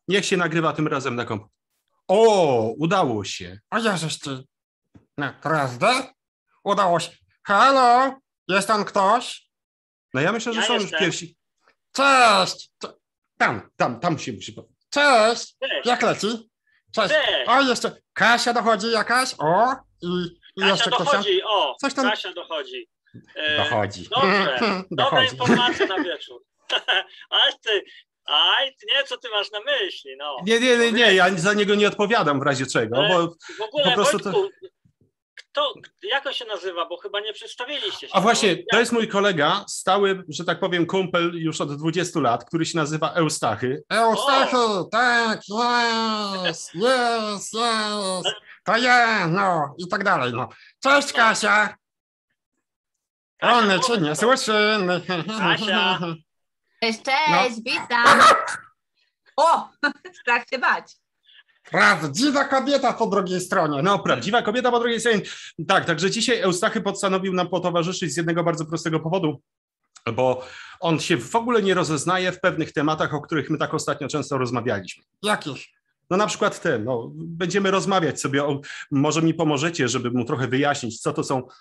Niech się nagrywa tym razem na komp. O, udało się. O Jezus ty. Naprawdę? Udało się. Halo? Jest tam ktoś? No ja myślę, że Ja są już jestem. pierwsi. Cześć! Tam się musi... Cześć! Cześć. Jak leci? Cześć! Cześć. O, jeszcze Kasia dochodzi jakaś, o! I Kasia jeszcze ktoś tam. dochodzi, o, Coś tam- Kasia dochodzi. Dochodzi. Dobrze, dobre Dochodzi. informacje na wieczór. Ty nie, co ty masz na myśli, no. Nie, ja za niego nie odpowiadam w razie czego, bo W ogóle, po prostu Wojtku, jak on się nazywa, bo chyba nie przedstawiliście się. A właśnie, No, to jest mój kolega, stały, że tak powiem, kumpel już od 20 lat, który się nazywa Eustachy. Eustachy, tak, jest. To ja, no i tak dalej, no. Cześć Kasia! Kasia, One cię nie powiedz słyszymy. Kasia. Cześć, No. witam. O, strach się bać. Prawdziwa kobieta po drugiej stronie. No, prawdziwa kobieta po drugiej stronie. Tak, także dzisiaj Eustachy postanowił nam potowarzyszyć z jednego bardzo prostego powodu, bo on się w ogóle nie rozeznaje w pewnych tematach, o których my tak ostatnio często rozmawialiśmy. Jakich? No na przykład będziemy rozmawiać sobie, może mi pomożecie, żeby mu trochę wyjaśnić, co to są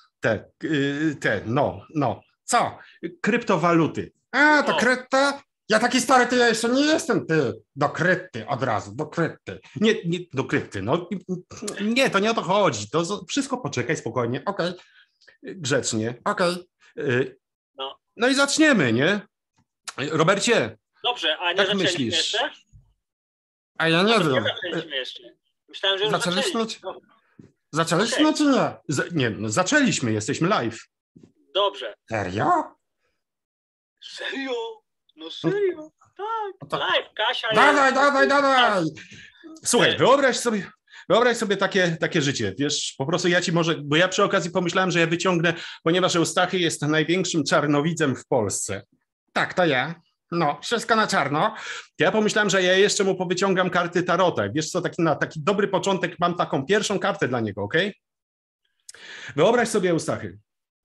Co? kryptowaluty. A, to O. krypto? Ja taki stary, to ja jeszcze nie jestem, ty. Do krypty od razu, do krypty. Nie do krypty, no nie, to nie o to chodzi, to wszystko poczekaj spokojnie, Okej, grzecznie. No. No i zaczniemy, nie? Robercie, Dobrze, a nie Jak zaczęliśmy myślisz? jeszcze? a ja nie Nie wiem. zaczęliśmy jeszcze. Myślałem, że już Zaczęliśmy? zaczęliśmy. No, Zaczęliśmy Okej. czy nie? zaczęliśmy, jesteśmy live. dobrze. Serio? Serio? No serio? Tak. To- Live, Kasia Dawaj! Słuchaj, wyobraź sobie takie życie, wiesz, po prostu ja ci może, bo ja przy okazji pomyślałem, że ja wyciągnę, ponieważ Eustachy jest największym czarnowidzem w Polsce. Tak, to ja. No, wszystko na czarno. Ja pomyślałem, że ja jeszcze mu powyciągam karty Tarota. Wiesz co, na taki dobry początek mam taką pierwszą kartę dla niego, okej? Wyobraź sobie, Eustachy,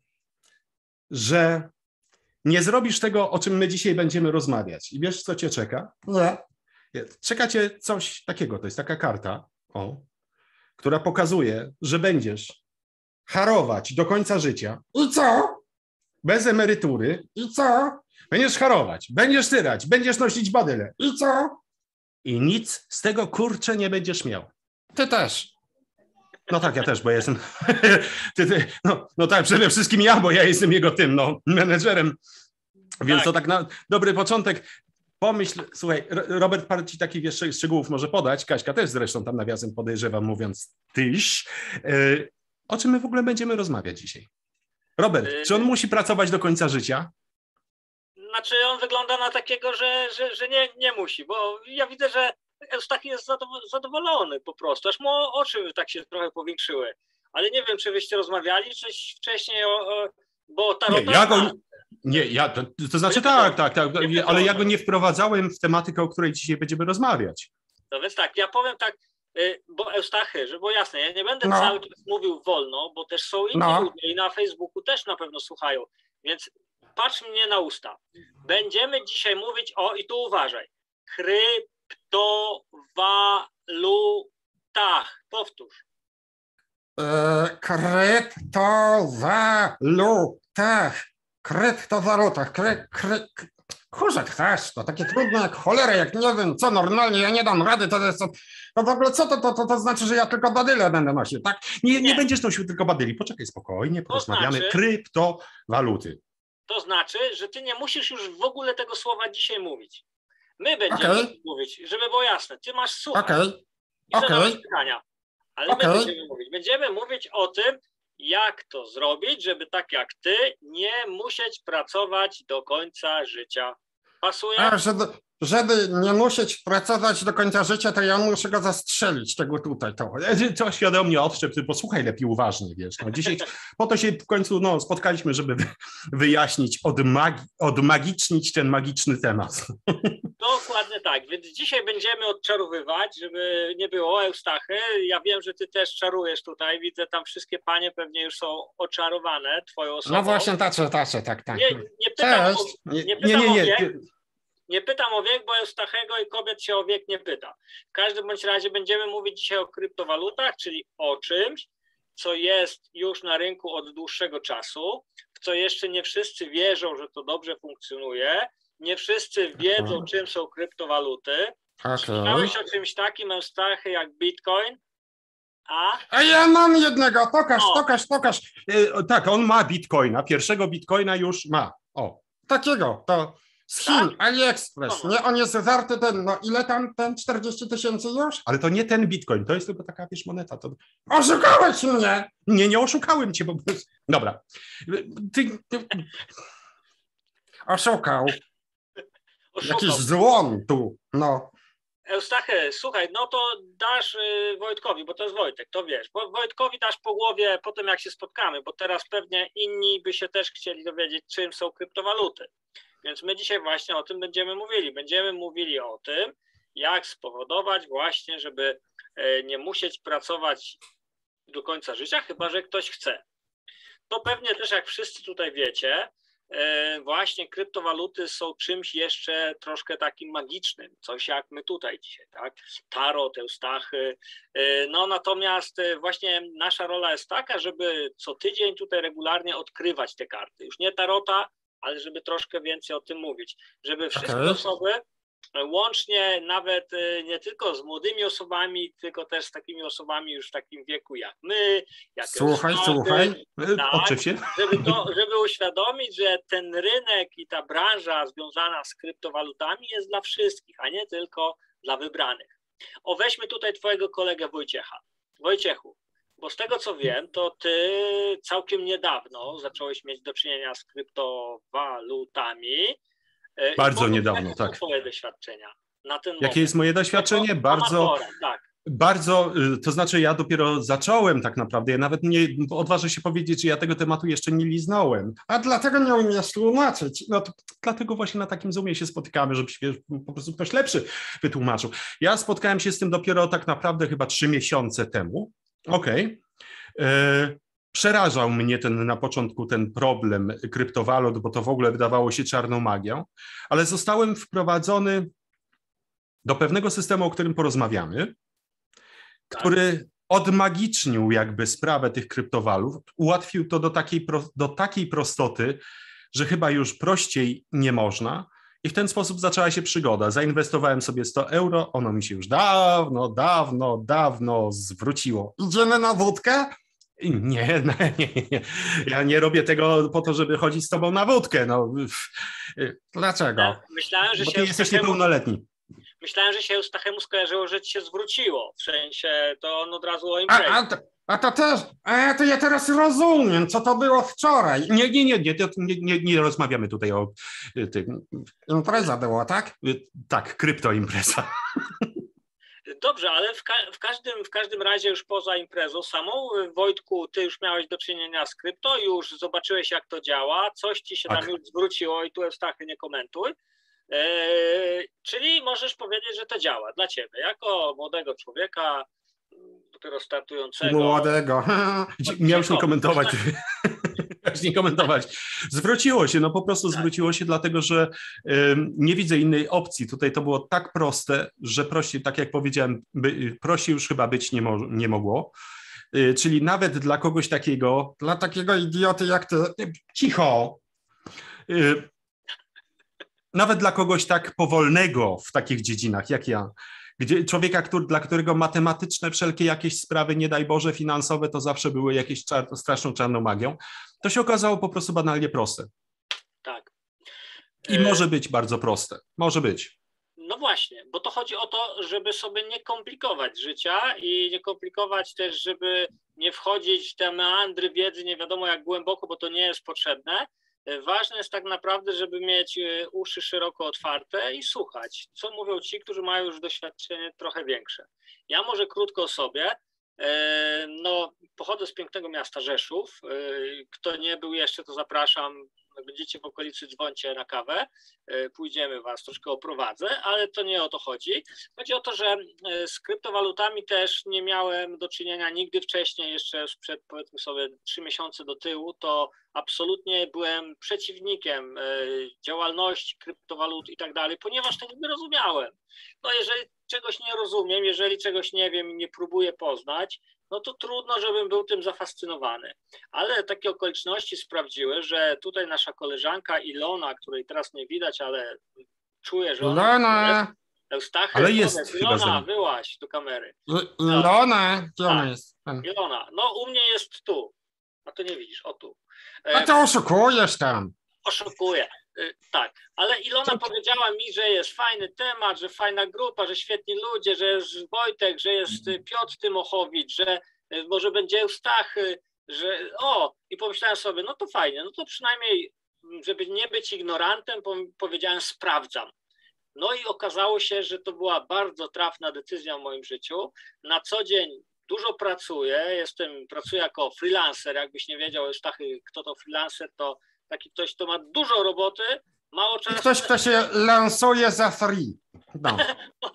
że nie zrobisz tego, o czym my dzisiaj będziemy rozmawiać. I wiesz, co cię czeka? Nie. Czeka cię coś takiego, to jest taka karta, która pokazuje, że będziesz harować do końca życia, I co? bez emerytury, I co? będziesz harować, będziesz tyrać, będziesz nosić badyle I co? i nic z tego, kurczę, nie będziesz miał. Ty też. No tak, ja też, bo ja jestem, no tak, przede wszystkim ja, bo ja jestem jego menedżerem, więc Tak. to tak na dobry początek. Pomyśl, słuchaj, Robert parę ci takich jeszcze szczegółów może podać, Kaśka też zresztą tam nawiasem podejrzewam, mówiąc tyś. O czym my w ogóle będziemy rozmawiać dzisiaj? Robert, czy on musi pracować do końca życia? Znaczy on wygląda na takiego, że nie musi, bo ja widzę, że Eustachy jest zadowolony po prostu, aż mu oczy tak się trochę powiększyły. Ale nie wiem, czy wyście rozmawiali coś wcześniej, bo Tarota... To znaczy tak, ale ja go nie wprowadzałem w tematykę, o której dzisiaj będziemy rozmawiać. No więc tak, ja powiem tak, bo Eustachy, żeby było jasne, ja nie będę No. cały czas mówił wolno, bo też są inni No. ludzie i na Facebooku też na pewno słuchają, więc patrz mnie na usta. Będziemy dzisiaj mówić i tu uważaj, kryptowalutach. Powtórz. Kryptowalutach. Kurze, też, to takie trudne jak cholera, jak nie wiem, co normalnie, ja nie dam rady, to jest, to w ogóle co to znaczy, że ja tylko badyle będę nosił, tak? Nie Nie. będziesz nosił tylko badyli, poczekaj spokojnie, porozmawiamy. znaczy- Kryptowaluty. To znaczy, że ty nie musisz już w ogóle tego słowa dzisiaj mówić. My będziemy Okej. mówić, żeby było jasne. Ty masz słuchać Okej, i zadawać okej. pytania. Ale Okej. my będziemy mówić. Będziemy mówić o tym, jak to zrobić, żeby tak jak ty nie musieć pracować do końca życia. Pasuje? A żeby nie musieć pracować do końca życia, to ja muszę go zastrzelić, tego tutaj, to. To świadomie odszczep, ty posłuchaj lepiej uważnie, wiesz. No, dzisiaj po to się w końcu spotkaliśmy, żeby wyjaśnić, odmagicznić ten magiczny temat. Dokładnie tak, więc dzisiaj będziemy odczarowywać, żeby nie było Eustachy. Ja wiem, że ty też czarujesz tutaj, widzę tam wszystkie panie pewnie już są oczarowane twoją osobą. No właśnie, tacie, tak. Nie pytam, Cześć. nie pytam o wiek, Nie pytam o wiek, bo Eustachego i kobiet się o wiek nie pyta. W każdym bądź razie będziemy mówić dzisiaj o kryptowalutach, czyli o czymś, co jest już na rynku od dłuższego czasu, w co jeszcze nie wszyscy wierzą, że to dobrze funkcjonuje, nie wszyscy wiedzą, czym są kryptowaluty. Słyszałeś o czymś takim, Eustachy, jak Bitcoin? A ja mam jednego, pokaż. Tak, on ma bitcoina, pierwszego bitcoina już ma. O. Takiego, to z Chin, Tak? AliExpress, nie? On jest warty ile tam, 40 000 już? Ale to nie ten bitcoin, to jest tylko taka, wiesz, moneta. To... Oszukałeś mnie! Nie oszukałem cię, bo... Dobra. Ty... Oszukał. Jakiś złom tu, no. Eustachy, słuchaj, no to dasz Wojtkowi, bo to jest Wojtek, to wiesz, bo Wojtkowi dasz po głowie potem jak się spotkamy, bo teraz pewnie inni by się też chcieli dowiedzieć, czym są kryptowaluty. Więc my dzisiaj właśnie o tym będziemy mówili. Będziemy mówili o tym, jak spowodować właśnie, żeby nie musieć pracować do końca życia, chyba że ktoś chce. To pewnie też, jak wszyscy tutaj wiecie, właśnie kryptowaluty są czymś jeszcze troszkę takim magicznym, coś jak my tutaj dzisiaj, tak? Tarot, Eustachy. No natomiast właśnie nasza rola jest taka, żeby co tydzień tutaj regularnie odkrywać te karty. Już nie tarota, ale żeby troszkę więcej o tym mówić, żeby wszystkie osoby, łącznie nawet nie tylko z młodymi osobami, tylko też z takimi osobami już w takim wieku jak my, jak Słuchaj. tak, Oczywiście. żeby uświadomić, że ten rynek i ta branża związana z kryptowalutami jest dla wszystkich, a nie tylko dla wybranych. Weźmy tutaj twojego kolegę Wojciecha. Wojciechu, bo z tego co wiem, to ty całkiem niedawno zacząłeś mieć do czynienia z kryptowalutami. Bardzo niedawno, tak. Jakie są twoje doświadczenia na ten moment? Jakie jest moje doświadczenie? Bardzo, to znaczy ja dopiero zacząłem tak naprawdę, ja nawet nie odważę się powiedzieć, że ja tego tematu jeszcze nie liznąłem. A dlatego nie umiesz tłumaczyć. No to dlatego właśnie na takim Zoomie się spotykamy, żeby się po prostu ktoś lepszy wytłumaczył. Ja spotkałem się z tym dopiero tak naprawdę chyba 3 miesiące temu. Okej. Przerażał mnie na początku ten problem kryptowalut, bo to w ogóle wydawało się czarną magią, ale zostałem wprowadzony do pewnego systemu, o którym porozmawiamy, który odmagicznił jakby sprawę tych kryptowalut, ułatwił to do takiej prostoty, że chyba już prościej nie można. I w ten sposób zaczęła się przygoda. Zainwestowałem sobie 100 euro, ono mi się już dawno zwróciło. Idziemy na wódkę? Nie. Ja nie robię tego po to, żeby chodzić z tobą na wódkę. No. Dlaczego? Myślałem, że bo ty jesteś niepełnoletni. Myślałem, że się Eustachemu skojarzyło, że ci się zwróciło. W sensie to on od razu o imprezie. A to też, to ja teraz rozumiem, co to było wczoraj. Nie rozmawiamy tutaj o tym. Impreza była, tak? Tak, kryptoimpreza. Dobrze, ale w każdym razie już poza imprezą samą, Wojtku, ty już miałeś do czynienia z krypto, już zobaczyłeś jak to działa, coś ci się tam już zwróciło i tu Eustachy nie komentuj. Czyli możesz powiedzieć, że to działa dla ciebie, jako młodego człowieka, dopiero startującego. Młodego. Miałeś nie komentować. Zwróciło się, po prostu zwróciło się, dlatego że nie widzę innej opcji. Tutaj to było tak proste, że prościej, tak jak powiedziałem, prościej już chyba być nie mogło. Czyli nawet dla kogoś takiego... Dla takiego idioty jak ty. Cicho! Nawet dla kogoś tak powolnego w takich dziedzinach jak ja, człowieka, dla którego matematyczne wszelkie jakieś sprawy, nie daj Boże, finansowe, to zawsze były jakieś straszną czarną magią, to się okazało po prostu banalnie proste. Tak. I może być bardzo proste. Może być. No właśnie, bo to chodzi o to, żeby sobie nie komplikować życia i nie komplikować też, żeby nie wchodzić w te meandry wiedzy nie wiadomo jak głęboko, bo to nie jest potrzebne. Ważne jest tak naprawdę, żeby mieć uszy szeroko otwarte i słuchać, co mówią ci, którzy mają już doświadczenie trochę większe. Ja może krótko o sobie. Pochodzę z pięknego miasta Rzeszów. Kto nie był jeszcze, to zapraszam. Jak będziecie w okolicy, dzwońcie na kawę. Pójdziemy was troszkę oprowadzę, ale to nie o to chodzi. Chodzi o to, że z kryptowalutami też nie miałem do czynienia nigdy wcześniej, jeszcze sprzed powiedzmy sobie 3 miesiące do tyłu, to absolutnie byłem przeciwnikiem działalności kryptowalut i tak dalej, ponieważ tego nie rozumiałem. No jeżeli czegoś nie rozumiem, jeżeli czegoś nie wiem i nie próbuję poznać, no to trudno, żebym był tym zafascynowany. Ale takie okoliczności sprawdziły, że tutaj nasza koleżanka Ilona, której teraz nie widać, ale czuję, że ona Ilona, Eustachy, Ale jest chyba z Ilona, nami. wyłaź do kamery. Ilona, gdzie ona Tak. jest? Ilona, no u mnie jest tu. A to nie widzisz, o tu. A ty oszukujesz tam. Oszukuję. Tak, ale Ilona powiedziała mi, że jest fajny temat, że fajna grupa, że świetni ludzie, że jest Wojtek, że jest Piotr Tymochowicz, że może będzie Eustachy, że i pomyślałem sobie, no to fajnie, no to przynajmniej, żeby nie być ignorantem, powiedziałem sprawdzam. No i okazało się, że to była bardzo trafna decyzja w moim życiu. Na co dzień dużo pracuję, pracuję jako freelancer, jakbyś nie wiedział, Eustachy, kto to freelancer, to taki ktoś, kto ma dużo roboty, mało czasu. Ktoś, kto się lansuje za free. No. No,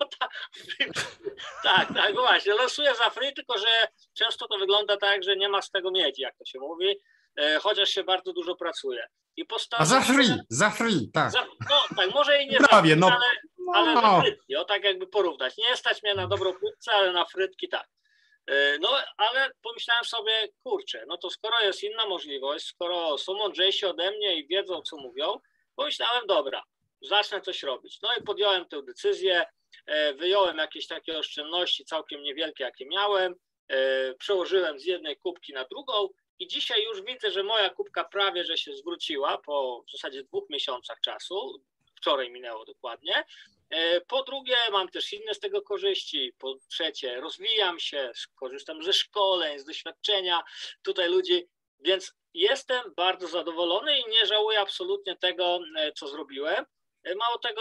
tak, właśnie, losuję za free, tylko że często to wygląda tak, że nie ma z tego miedzi, jak to się mówi, chociaż się bardzo dużo pracuje. I A za free, tak. Tak, może i nie Prawie, za free, ale No. za frytki, tak jakby porównać. Nie stać mnie na dobrą pizzę, ale na frytki tak. No, ale pomyślałem sobie, kurczę, no to skoro jest inna możliwość, skoro są mądrzejsi ode mnie i wiedzą, co mówią, pomyślałem, dobra, zacznę coś robić. No i podjąłem tę decyzję, wyjąłem jakieś takie oszczędności całkiem niewielkie, jakie miałem, przełożyłem z jednej kubki na drugą i dzisiaj już widzę, że moja kubka prawie, że się zwróciła po w zasadzie 2 miesiącach czasu, wczoraj minęło dokładnie. Po drugie, mam też inne z tego korzyści. Po trzecie, rozwijam się, korzystam ze szkoleń, z doświadczenia tutaj ludzi, więc jestem bardzo zadowolony i nie żałuję absolutnie tego, co zrobiłem. Mało tego,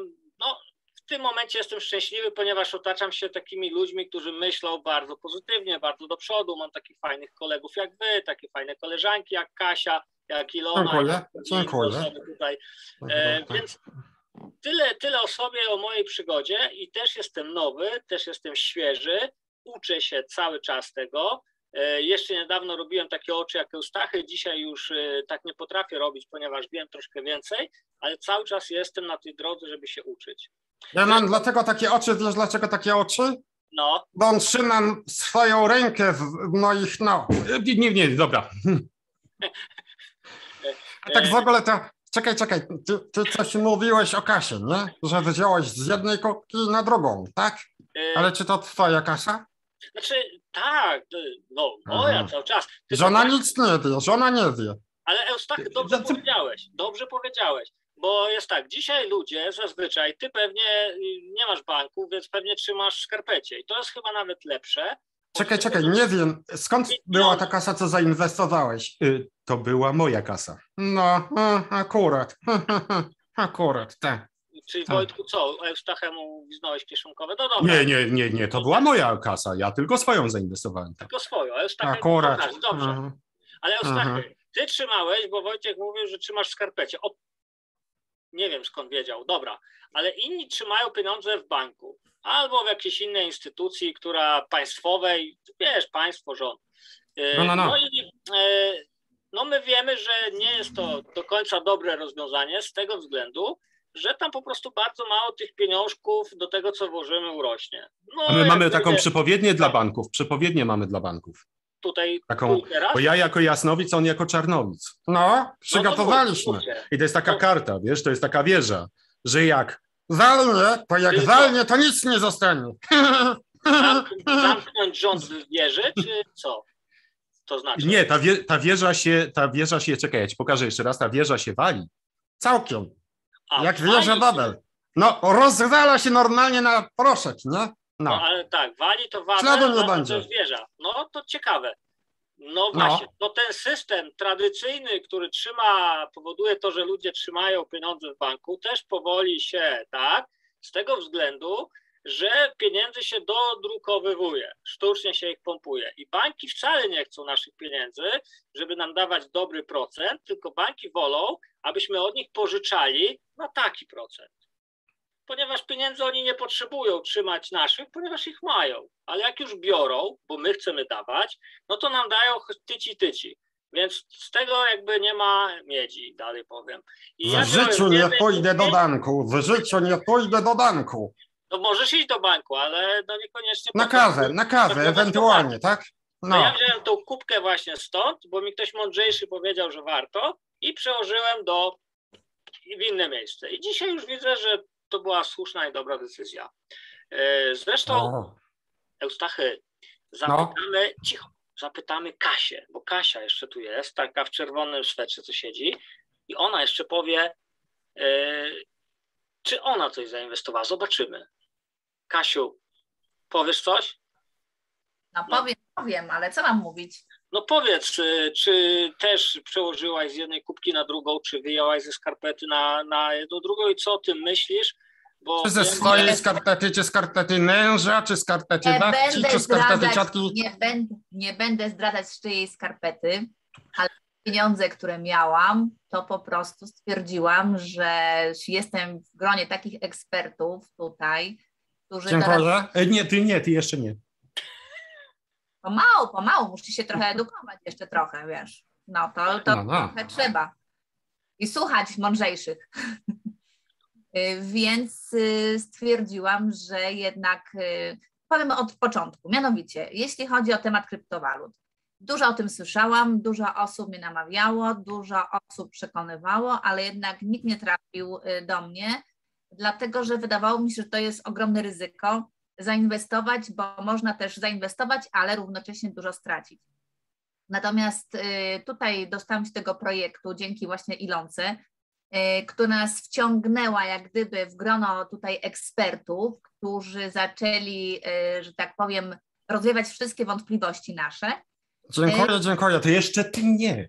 w tym momencie jestem szczęśliwy, ponieważ otaczam się takimi ludźmi, którzy myślą bardzo pozytywnie, bardzo do przodu. Mam takich fajnych kolegów jak wy, takie fajne koleżanki jak Kasia, jak Ilona. Dziękuję. Tutaj. Więc tyle o sobie, o mojej przygodzie i też jestem nowy, też jestem świeży, uczę się cały czas tego. Jeszcze niedawno robiłem takie oczy jak Eustachy, dzisiaj już tak nie potrafię robić, ponieważ wiem troszkę więcej, ale cały czas jestem na tej drodze, żeby się uczyć. Ja mam dlatego takie oczy, wiesz dlaczego takie oczy? No. Bo on trzyma swoją rękę w moich Nie, dobra. A tak w ogóle to, czekaj, ty coś mówiłeś o kasie, nie? Że wziąłeś z jednej kubki na drugą, tak? Ale czy to twoja kasa? Znaczy, tak, no moja cały czas. Żona nic nie wie, żona nie wie. Ale Eustachy, dobrze powiedziałeś, bo jest tak, dzisiaj ludzie zazwyczaj, ty pewnie nie masz banku, więc pewnie trzymasz w skarpecie i to jest chyba nawet lepsze. Czekaj, nie wiem, skąd była ta kasa, co zainwestowałeś? To była moja kasa. No, akurat, tak. Czyli Wojtku, co, Eustachemu gwizdnąłeś kieszonkowe? No dobra. Nie, to była moja kasa, ja tylko swoją zainwestowałem. Tak. Tylko swoją, Eustachy, Akurat. dobrze. Ale Eustachy, ty trzymałeś, bo Wojciech mówił, że trzymasz w skarpecie. Nie wiem skąd wiedział, dobra, ale inni trzymają pieniądze w banku albo w jakiejś innej instytucji, która państwowej, wiesz, państwo, rząd. No my wiemy, że nie jest to do końca dobre rozwiązanie z tego względu, że tam po prostu bardzo mało tych pieniążków do tego, co włożymy, urośnie. No, a my mamy taką przypowiednię dla banków. Przypowiednię mamy dla banków. Tutaj taką, bo ja jako jasnowic, on jako czarnowic. No, przygotowaliśmy. I to jest taka karta, wiesz, to jest taka wieża, że jak walnie, to jak walnie, to nic nie zostanie. Zamknąć rząd w wieży, czy co? To znaczy? Nie, ta wieża się, czekaj, ja ci pokażę jeszcze raz, ta wieża się wali. Całkiem. Jak wieża Babel. No, rozwala się normalnie na proszek, nie? No, ale tak, wali to Babel, to jest wieża. No, to ciekawe. No właśnie, no ten system tradycyjny, który powoduje to, że ludzie trzymają pieniądze w banku, też powoli się, tak, z tego względu, że pieniędzy się dodrukowywuje, sztucznie się ich pompuje i banki wcale nie chcą naszych pieniędzy, żeby nam dawać dobry procent, tylko banki wolą, abyśmy od nich pożyczali na taki procent. Ponieważ pieniędzy oni nie potrzebują trzymać naszych, ponieważ ich mają. Ale jak już biorą, bo my chcemy dawać, no to nam dają tyci. Więc z tego jakby nie ma miedzi, dalej powiem. I W życiu nie pójdę do banku, w życiu nie pójdę do banku. No możesz iść do banku, ale no niekoniecznie... Na kawę ewentualnie, tak? No ja wziąłem tą kubkę właśnie stąd, bo mi ktoś mądrzejszy powiedział, że warto i przełożyłem w inne miejsce. I dzisiaj już widzę, że to była słuszna i dobra decyzja. Zresztą, Eustachy, zapytamy Kasię, bo Kasia jeszcze tu jest, taka w czerwonym swetrze, co siedzi i ona jeszcze powie, czy ona coś zainwestowała. Zobaczymy. Kasiu, powiesz coś? No powiem, ale co mam mówić? No powiedz, czy też przełożyłaś z jednej kubki na drugą, czy wyjęłaś ze skarpety na jedną drugą i co o tym myślisz? Bo czy ze swojej skarpety, czy skarpety męża, czy skarpety babci, czy skarpety ciotki? Nie będę zdradzać z czyjej skarpety, ale pieniądze, które miałam, to po prostu stwierdziłam, że jestem w gronie takich ekspertów tutaj, którzy Dziękuję. Ty jeszcze nie. Pomału, musisz się trochę edukować jeszcze trochę, wiesz. No to trochę trzeba. I słuchać mądrzejszych. Więc stwierdziłam, że jednak powiem od początku. Mianowicie, jeśli chodzi o temat kryptowalut, dużo o tym słyszałam, dużo osób mnie namawiało, dużo osób przekonywało, ale jednak nikt nie trafił do mnie, dlatego że wydawało mi się, że to jest ogromne ryzyko zainwestować, bo można też zainwestować, ale równocześnie dużo stracić. Natomiast tutaj dostałam się tego projektu dzięki właśnie Ilonce, która nas wciągnęła jak gdyby w grono tutaj ekspertów, którzy zaczęli, że tak powiem, rozwiewać wszystkie wątpliwości nasze. Dziękuję, to jeszcze ty nie.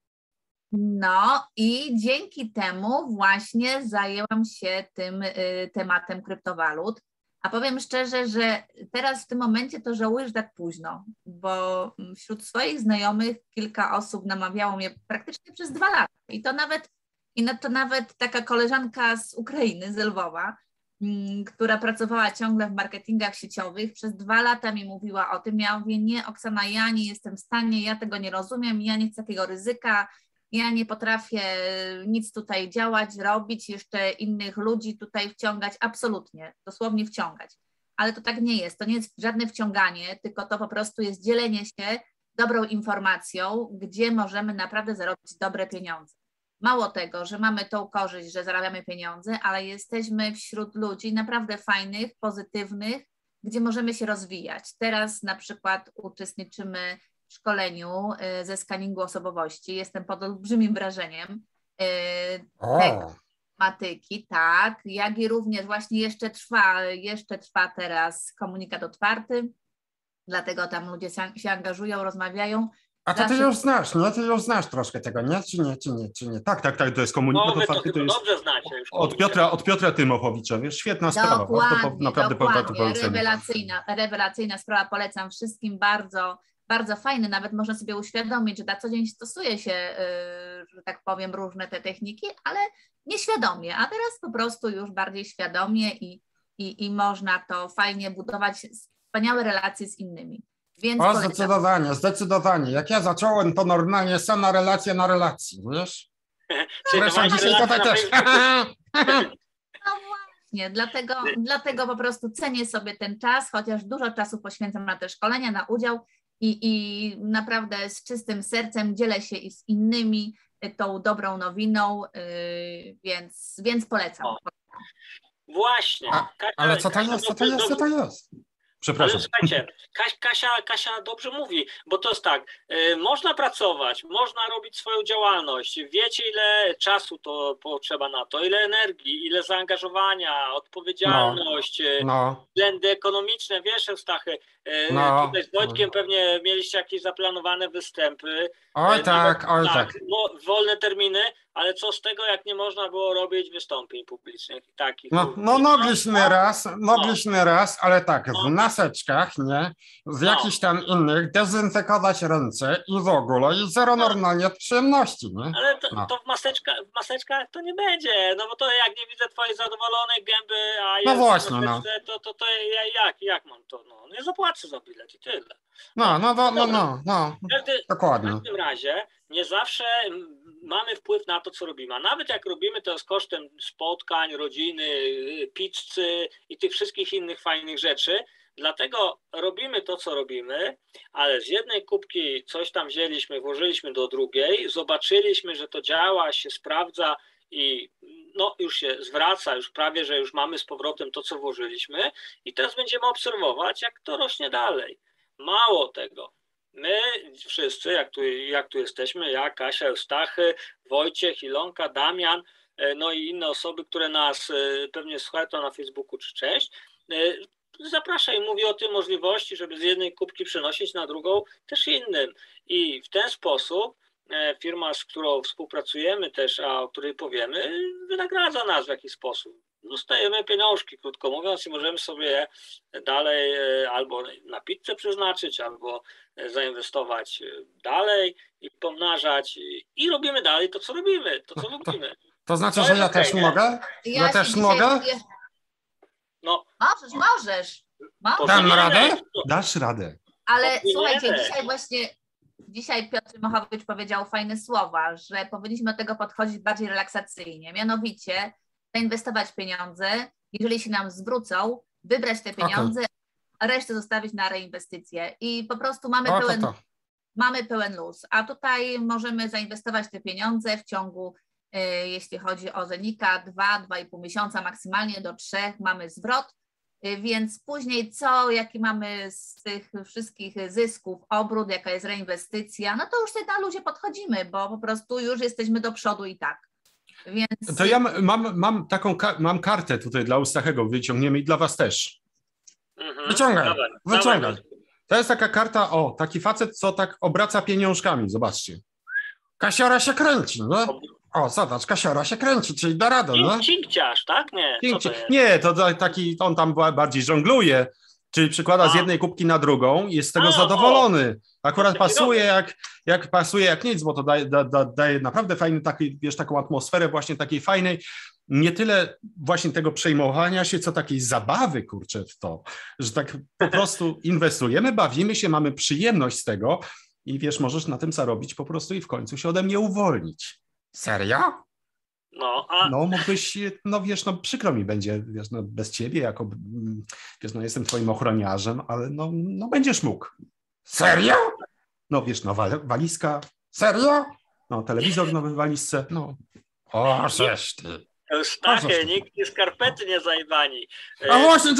No i dzięki temu właśnie zajęłam się tym tematem kryptowalut. A powiem szczerze, że teraz w tym momencie to żałuję, że tak późno, bo wśród swoich znajomych kilka osób namawiało mnie praktycznie przez 2 lata. I to nawet taka koleżanka z Ukrainy, z Lwowa, która pracowała ciągle w marketingach sieciowych, przez 2 lata mi mówiła o tym. Ja mówię, nie, Oksana, ja nie jestem w stanie, ja tego nie rozumiem, ja nie chcę takiego ryzyka, ja nie potrafię nic tutaj działać, robić, jeszcze innych ludzi tutaj wciągać, absolutnie, dosłownie wciągać. Ale to tak nie jest, to nie jest żadne wciąganie, tylko to po prostu jest dzielenie się dobrą informacją, gdzie możemy naprawdę zarobić dobre pieniądze. Mało tego, że mamy tą korzyść, że zarabiamy pieniądze, ale jesteśmy wśród ludzi naprawdę fajnych, pozytywnych, gdzie możemy się rozwijać. Teraz na przykład uczestniczymy w szkoleniu ze skaningu osobowości. Jestem pod olbrzymim wrażeniem tej tematyki, tak, jak i również właśnie jeszcze trwa teraz komunikat otwarty, dlatego tam ludzie się angażują, rozmawiają. A to ty już znasz, nie? Ty już znasz troszkę tego, nie? Czy nie? Tak, to jest komunikat otwarty, to jest dobrze znacie już od Piotra Tymochowicza, wiesz, świetna sprawa. Dokładnie, rewelacyjna sprawa, polecam wszystkim, bardzo, bardzo fajny, nawet można sobie uświadomić, że na co dzień stosuje się, że tak powiem, różne te techniki, ale nieświadomie, a teraz po prostu już bardziej świadomie i można to fajnie budować, wspaniałe relacje z innymi. Więc zdecydowanie. Jak ja zacząłem, to normalnie sama relacja na relacji, wiesz? Zresztą dzisiaj tutaj też. No właśnie, dlatego po prostu cenię sobie ten czas, chociaż dużo czasu poświęcam na te szkolenia, na udział i naprawdę z czystym sercem dzielę się i z innymi tą dobrą nowiną, więc polecam. Właśnie. Ale co to jest? Przepraszam. Ale słuchajcie, Kasia dobrze mówi, bo to jest tak, można pracować, można robić swoją działalność, wiecie ile czasu to potrzeba na to, ile energii, ile zaangażowania, odpowiedzialność, względy ekonomiczne, wiesz, Eustachy, tutaj z Wojtkiem pewnie mieliście jakieś zaplanowane występy. Tak. Wolne terminy, ale co z tego, jak nie można było robić wystąpień publicznych? Takich, mogliśmy raz, ale tak, w maseczkach, nie? Z jakichś tam innych, dezynfekować ręce i w ogóle i zero normalnie przyjemności, nie? Ale No. to w maseczkach to nie będzie, no bo to jak nie widzę twojej zadowolonej gęby, a No jest właśnie, w no. maseczce, to jak mam to, no, nie zapłacę za bilet i tyle. No, W dokładnie. każdym razie nie zawsze mamy wpływ na to, co robimy, a nawet jak robimy to z kosztem spotkań, rodziny, pizzy i tych wszystkich innych fajnych rzeczy, dlatego robimy to, co robimy, ale z jednej kubki coś tam wzięliśmy, włożyliśmy do drugiej, zobaczyliśmy, że to działa, się sprawdza i no, już się zwraca, już prawie, że już mamy z powrotem to, co włożyliśmy i teraz będziemy obserwować, jak to rośnie dalej. Mało tego, my wszyscy, jak tu jesteśmy, ja, Kasia, Eustachy, Wojciech, Ilonka, Damian, no i inne osoby, które nas pewnie słuchają na Facebooku czy część, zapraszam i mówię o tej możliwości, żeby z jednej kubki przenosić na drugą też innym. I w ten sposób firma, z którą współpracujemy też, a o której powiemy, wynagradza nas w jakiś sposób. Dostajemy pieniążki, krótko mówiąc, i możemy sobie je dalej albo na pizzę przeznaczyć, albo zainwestować dalej i pomnażać. I robimy dalej to, co robimy, to, co lubimy. To znaczy, To że jest ja okej, też nie? mogę? Ja się też dzisiaj mogę? No, Możesz. Dam radę? Dasz radę. Ale Powinieneś. słuchajcie, dzisiaj Piotr Mochowicz powiedział fajne słowa, że powinniśmy do tego podchodzić bardziej relaksacyjnie, mianowicie zainwestować pieniądze, jeżeli się nam zwrócą, wybrać te pieniądze, a resztę zostawić na reinwestycję i po prostu mamy pełen luz, a tutaj możemy zainwestować te pieniądze w ciągu, jeśli chodzi o Zenika, 2-2,5 miesiąca, maksymalnie do 3 mamy zwrot, więc później jaki mamy z tych wszystkich zysków, obrót, jaka jest reinwestycja, no to już sobie na luzie podchodzimy, bo po prostu już jesteśmy do przodu i tak. Więc... To ja mam mam kartę tutaj dla Eustachego, wyciągniemy i dla was też. Wyciągaj. To jest taka karta, taki facet, co tak obraca pieniążkami, zobaczcie. Kasiora się kręci, nie? O, zobacz, Kasiora się kręci, czyli da radę, nie? Cinkciarz, tak? Nie, co to jest? Nie, to taki, on tam bardziej żongluje, czyli przykłada z jednej kubki na drugą i jest z tego zadowolony. Akurat pasuje jak pasuje jak nic, bo to daje naprawdę fajny taką atmosferę właśnie takiej fajnej, nie tyle właśnie tego przejmowania się, co takiej zabawy, kurczę, w to, że tak po prostu inwestujemy, bawimy się, mamy przyjemność z tego i wiesz, możesz na tym zarobić po prostu i w końcu się ode mnie uwolnić. Serio? No, mógłbyś, no wiesz, no przykro mi będzie, wiesz, no bez ciebie, jako, wiesz, no jestem twoim ochroniarzem, ale no będziesz mógł. Serio? No wiesz, no walizka. Serio? No, telewizor nowy w walizce, no. O, żeż ty. Eustachie, nikt nie skarpety nie zajbani. A właśnie,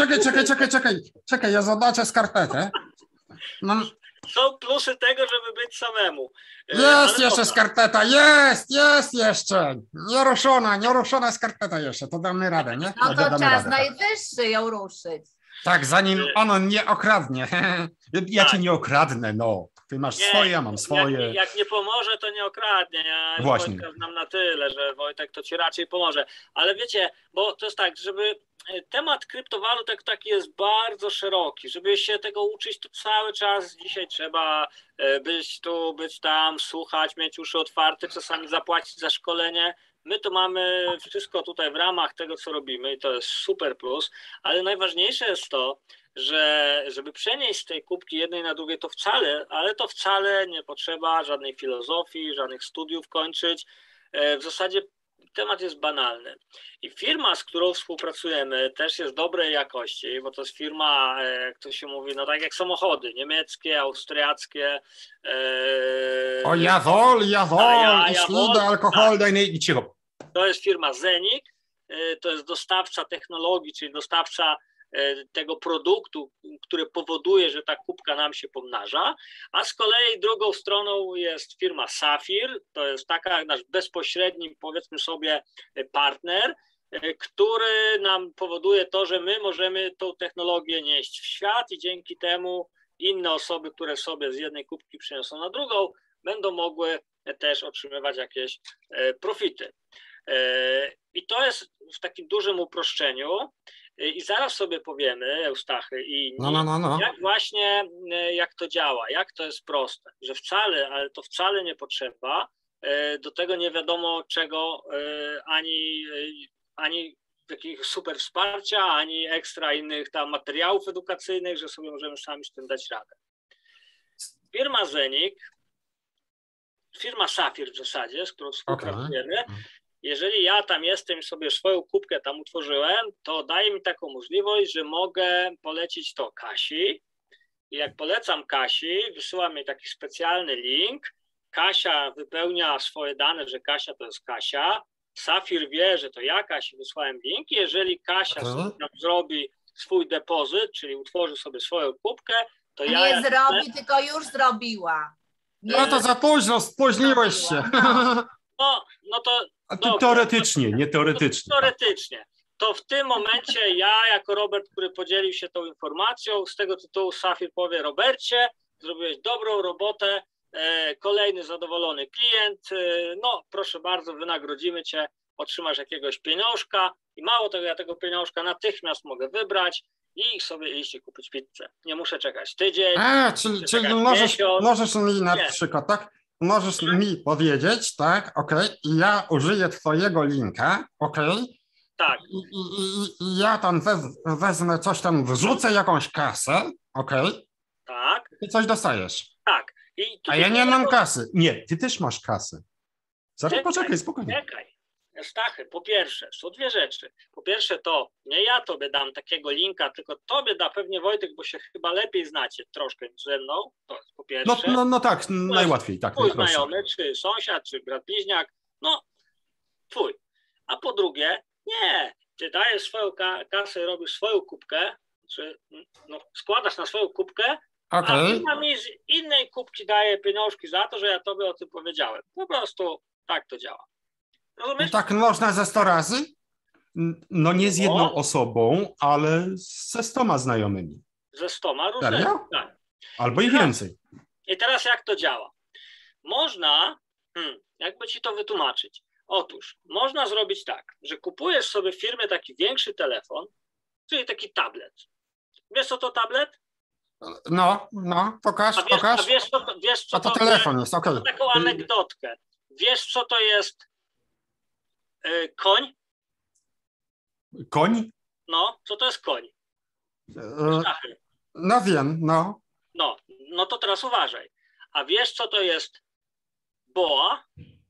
czekaj, ja zobaczę skarpetę. No. Są plusy tego, żeby być samemu. Jest jeszcze skarpeta, jest jeszcze. Nieruszona skarpeta jeszcze, to damy radę, nie? No to czas najwyższy ją ruszyć. Tak, zanim ono nie okradnie. Ja cię nie okradnę, no. Ty masz swoje, ja mam swoje. Jak nie pomoże, to nie okradnie. Ja Właśnie. Wojtka znam na tyle, że Wojtek to ci raczej pomoże. Ale wiecie, bo to jest tak, żeby temat kryptowalut taki jest bardzo szeroki. Żeby się tego uczyć, to cały czas dzisiaj trzeba być tu, być tam, słuchać, mieć uszy otwarte, czasami zapłacić za szkolenie. My to mamy wszystko tutaj w ramach tego, co robimy i to jest super plus, ale najważniejsze jest to, że żeby przenieść z tej kubki jednej na drugie, to wcale nie potrzeba żadnej filozofii, żadnych studiów kończyć. W zasadzie temat jest banalny. I firma, z którą współpracujemy, też jest dobrej jakości, bo to jest firma, jak to się mówi, no tak jak samochody, niemieckie, austriackie. O, jawohl, ich liebe Alkohol, daj cicho. To jest firma Zenik, to jest dostawca technologii, czyli dostawca tego produktu, który powoduje, że ta kubka nam się pomnaża, a z kolei drugą stroną jest firma Safir, to jest taka nasz bezpośredni, powiedzmy sobie, partner, który nam powoduje to, że my możemy tą technologię nieść w świat i dzięki temu inne osoby, które sobie z jednej kubki przeniosą na drugą, będą mogły też otrzymywać jakieś profity. I to jest w takim dużym uproszczeniu. I zaraz sobie powiemy, Eustachy i inni, No. jak to działa, jak to jest proste, że wcale, ale to wcale nie potrzeba do tego nie wiadomo czego, ani takich super wsparcia, ani ekstra innych tam materiałów edukacyjnych, że sobie możemy sami z tym dać radę. Firma Zenik, firma Safir w zasadzie, z którą współpracujemy, jeżeli ja tam jestem i sobie swoją kubkę tam utworzyłem, to daje mi taką możliwość, że mogę polecić to Kasi i jak polecam Kasi, wysyła mi taki specjalny link, Kasia wypełnia swoje dane, że Kasia to jest Kasia, Safir wie, że to ja Kasi wysłałem link i jeżeli Kasia sobie tam zrobi swój depozyt, czyli utworzy sobie swoją kubkę, to ja... Nie zrobi, tylko już zrobiła. No to za późno, spóźniłeś się. No to... Teoretycznie, nie teoretycznie. Teoretycznie. To w tym momencie ja, jako Robert, który podzielił się tą informacją, z tego tytułu Safir powie: Robercie, zrobiłeś dobrą robotę, kolejny zadowolony klient, no proszę bardzo, wynagrodzimy cię, otrzymasz jakiegoś pieniążka i mało tego, ja tego pieniążka natychmiast mogę wybrać i sobie iść i kupić pizzę. Nie muszę czekać tydzień. Czyli możesz mi na przykład, tak? Możesz mi powiedzieć, tak, okej, i ja użyję twojego linka, okej, tak. I ja tam wezmę coś tam, wrzucę jakąś kasę, okej, tak, i coś dostajesz. Tak. A ja nie mam kasy. Nie, ty też masz kasę. Poczekaj, spokojnie. Czekaj. Stachy, po pierwsze, są dwie rzeczy. Po pierwsze to nie ja tobie dam takiego linka, tylko tobie da pewnie Wojtek, bo się chyba lepiej znacie troszkę niż ze mną. To jest po pierwsze. No tak, najłatwiej. Tak, twój znajomy, czy sąsiad, czy brat bliźniak, no twój. A po drugie, nie, ty dajesz swoją kasę, robisz swoją kubkę, czy składasz na swoją kubkę, a firma mi z innej kubki daje pieniążki za to, że ja tobie o tym powiedziałem. Po prostu tak to działa. Rozumiesz? I tak można ze 100 razy? No nie z jedną osobą, ale ze 100 znajomymi. Ze 100 różnymi. Tak. Albo i więcej. I teraz jak to działa? Można, jakby ci to wytłumaczyć. Otóż można zrobić tak, że kupujesz sobie w firmie taki większy telefon, czyli taki tablet. Wiesz co to tablet? No, pokaż. A wiesz co to telefon jest, okej. Taką anegdotkę. Wiesz co to jest koń? Koń? No, co to jest koń? No wiem, no. No to teraz uważaj. A wiesz co to jest boa?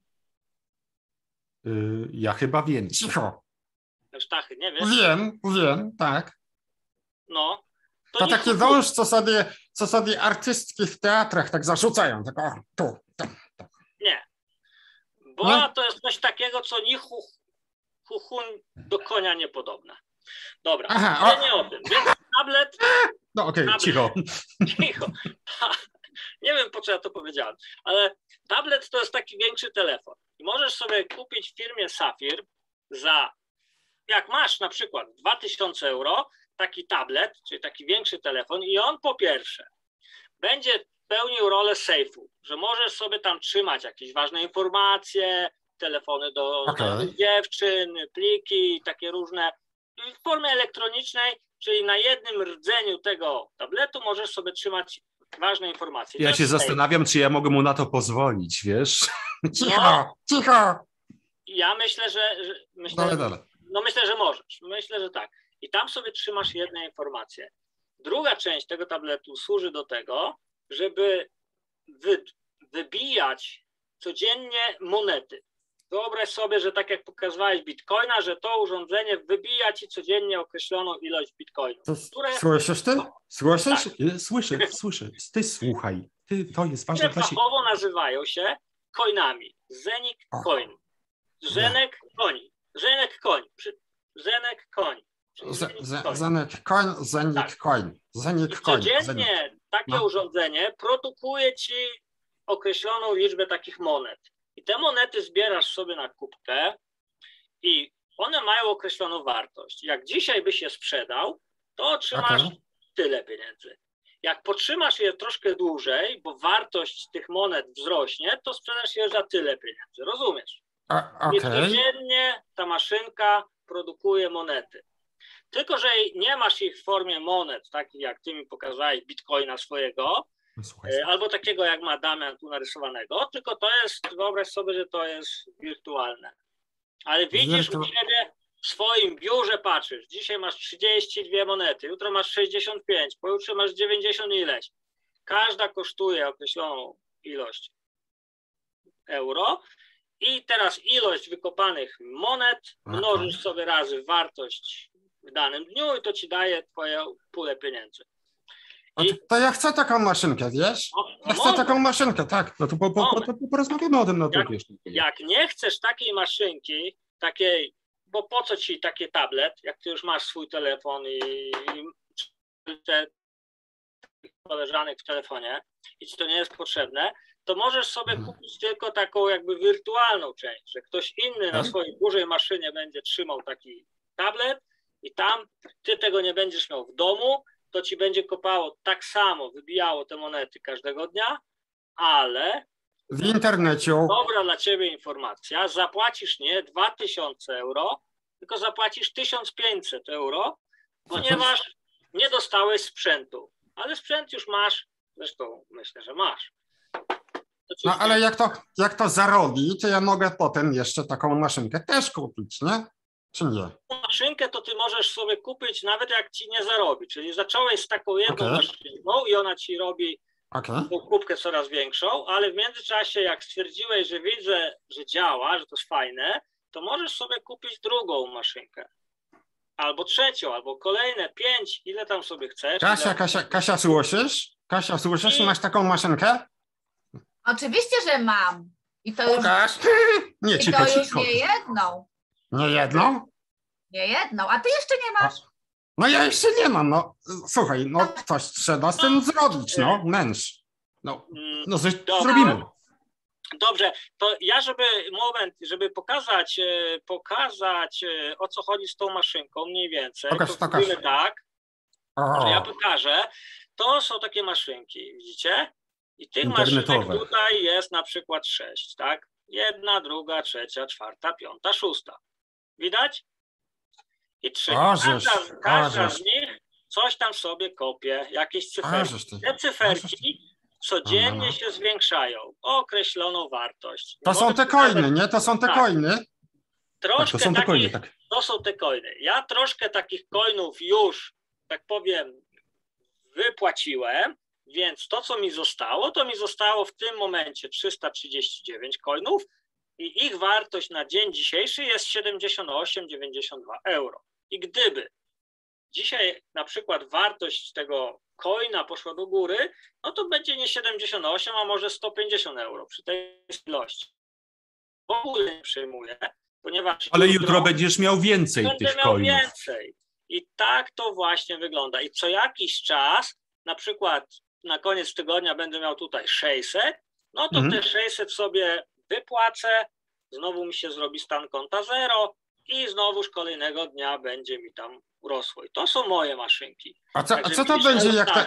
Ja chyba wiem. Cicho. Stachy, nie wiesz? Wiem, tak. No. To taki wąż, co sobie artystki w teatrach tak zarzucają. Tak, o, tu. Nie. Boa to jest coś takiego, co ni chuchun do konia niepodobne. Dobra, ale nie o tym. Więc tablet... No okej, cicho. Nie wiem, po co ja to powiedziałem, ale tablet to jest taki większy telefon. I możesz sobie kupić w firmie Safir za, jak masz na przykład 2000 euro, taki tablet, czyli taki większy telefon i on po pierwsze będzie pełnił rolę sejfu, że możesz sobie tam trzymać jakieś ważne informacje, telefony do dziewczyn, pliki, takie różne w formie elektronicznej, czyli na jednym rdzeniu tego tabletu możesz sobie trzymać ważne informacje. Ja się zastanawiam, czy ja mogę mu na to pozwolić, wiesz? Cicho! Ja myślę, że myślę, że możesz. Myślę, że tak. I tam sobie trzymasz jedne informacje. Druga część tego tabletu służy do tego, żeby wybijać codziennie monety. Wyobraź sobie, że tak jak pokazywałeś bitcoina, że to urządzenie wybija ci codziennie określoną ilość bitcoinów. Słyszysz ty? Słyszysz? Tak. Słyszę. Ty słuchaj. To jest ważne dla ciebie. Fachowo nazywają się coinami. Zenik coin. Zenek koń. Zenek koń. Zenek koń. Zenik coin. Codziennie takie urządzenie produkuje ci określoną liczbę takich monet. I te monety zbierasz sobie na kubkę i one mają określoną wartość. Jak dzisiaj byś je sprzedał, to otrzymasz tyle pieniędzy. Jak potrzymasz je troszkę dłużej, bo wartość tych monet wzrośnie, to sprzedasz je za tyle pieniędzy. Rozumiesz? I codziennie ta maszynka produkuje monety. tylko że nie masz ich w formie monet, takich jak ty mi pokazałeś, bitcoina swojego, albo takiego jak ma Damian tu narysowanego, tylko to jest, wyobraź sobie, że to jest wirtualne. Ale widzisz u siebie w swoim biurze, patrzysz, dzisiaj masz 32 monety, jutro masz 65, pojutrze masz 90 ileś. Każda kosztuje określoną ilość euro i teraz ilość wykopanych monet mnożysz sobie razy wartość w danym dniu i to ci daje twoją pulę pieniędzy. To ja chcę taką maszynkę, wiesz? Ja chcę taką maszynkę, tak. No to porozmawiamy o tym na drugie. Jak nie chcesz takiej maszynki, takiej, bo po co ci taki tablet, jak ty już masz swój telefon i te koleżanek w telefonie i ci to nie jest potrzebne, to możesz sobie kupić tylko taką jakby wirtualną część, że ktoś inny na swojej dużej maszynie będzie trzymał taki tablet i tam ty tego nie będziesz miał w domu, to ci będzie kopało tak samo, wybijało te monety każdego dnia, ale w internecie. Dobra dla ciebie informacja, zapłacisz nie 2000 euro, tylko zapłacisz 1500 euro, ponieważ nie dostałeś sprzętu, ale sprzęt już masz, zresztą myślę, że masz. No ale jak to zarobi, to ja mogę potem jeszcze taką maszynkę też kupić, nie? Czy nie? Maszynkę to ty możesz sobie kupić nawet jak ci nie zarobi, czyli zacząłeś z taką jedną maszynką i ona ci robi tą kubkę coraz większą, ale w międzyczasie jak stwierdziłeś, że widzę, że działa, że to jest fajne, to możesz sobie kupić drugą maszynkę. Albo trzecią, albo kolejne 5, ile tam sobie chcesz. Kasia, słyszysz? Kasia, słyszysz? Masz taką maszynkę? Oczywiście, że mam. I to już, nie, i to już nie jedną. Nie jedną? Nie jedną. A ty jeszcze nie masz? No ja jeszcze nie mam. No słuchaj, no coś trzeba z tym zrobić, no męż. No coś zrobimy. Dobrze, to ja żeby pokazać o co chodzi z tą maszynką mniej więcej, pokaż. Tak, że ja pokażę, to są takie maszynki, widzicie? I tych maszynek tutaj jest na przykład 6, tak? 1, 2, 3, 4, 5, 6. Widać? I każda z nich coś tam sobie kopie, jakieś cyferki. Te cyferki codziennie się zwiększają o określoną wartość. To są te coiny, nie? To są te coiny? Troszkę to są te coiny. Ja troszkę takich coinów już, tak powiem, wypłaciłem, więc to, co mi zostało w tym momencie 339 coinów i ich wartość na dzień dzisiejszy jest 78,92 euro. I gdyby dzisiaj na przykład wartość tego coina poszła do góry, no to będzie nie 78, a może 150 euro przy tej ilości. W ogóle nie przejmuję, ponieważ... Ale jutro będziesz miał więcej tych coinów. Więcej. I tak to właśnie wygląda. I co jakiś czas, na przykład na koniec tygodnia będę miał tutaj 600, no to te 600 sobie wypłacę, znowu mi się zrobi stan konta 0 i znowuż kolejnego dnia będzie mi tam urosło. I to są moje maszynki. A co to będzie,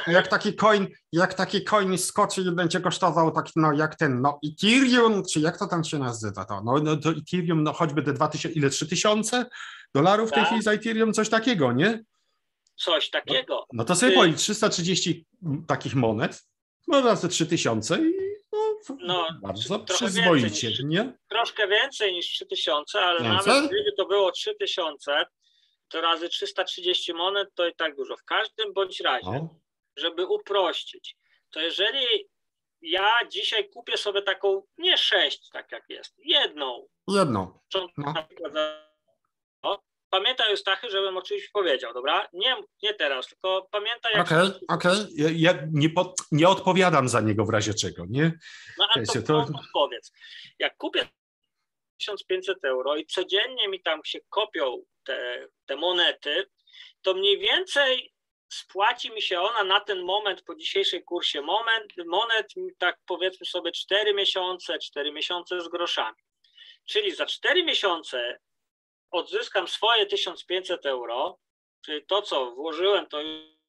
jak taki coin skoczy i będzie kosztował taki, jak ten, Ethereum, czy jak to tam się nazywa? To Ethereum, choćby te 2000, ile, 3000 dolarów w tej chwili za Ethereum, coś takiego, nie? Coś takiego. No to sobie policz 330 takich monet, no razy 3000 i bardzo przyzwoicie, nie? Troszkę więcej niż 3000, ale nawet gdyby to było 3000, to razy 330 monet to i tak dużo. W każdym bądź razie, żeby uprościć, to jeżeli ja dzisiaj kupię sobie taką, nie 6, tak jak jest, jedną. Na przykład pamiętaj, Eustachy, żebym oczywiście powiedział, dobra? Nie teraz, tylko pamiętaj, jak... Okej. Ja nie odpowiadam za niego w razie czego, nie? No ale to odpowiedz. Jak kupię 1500 euro i codziennie mi tam się kopią te monety, to mniej więcej spłaci mi się ona na ten moment, po dzisiejszej kursie monet, tak powiedzmy sobie 4 miesiące z groszami. Czyli za 4 miesiące odzyskam swoje 1500 euro, czyli to, co włożyłem, to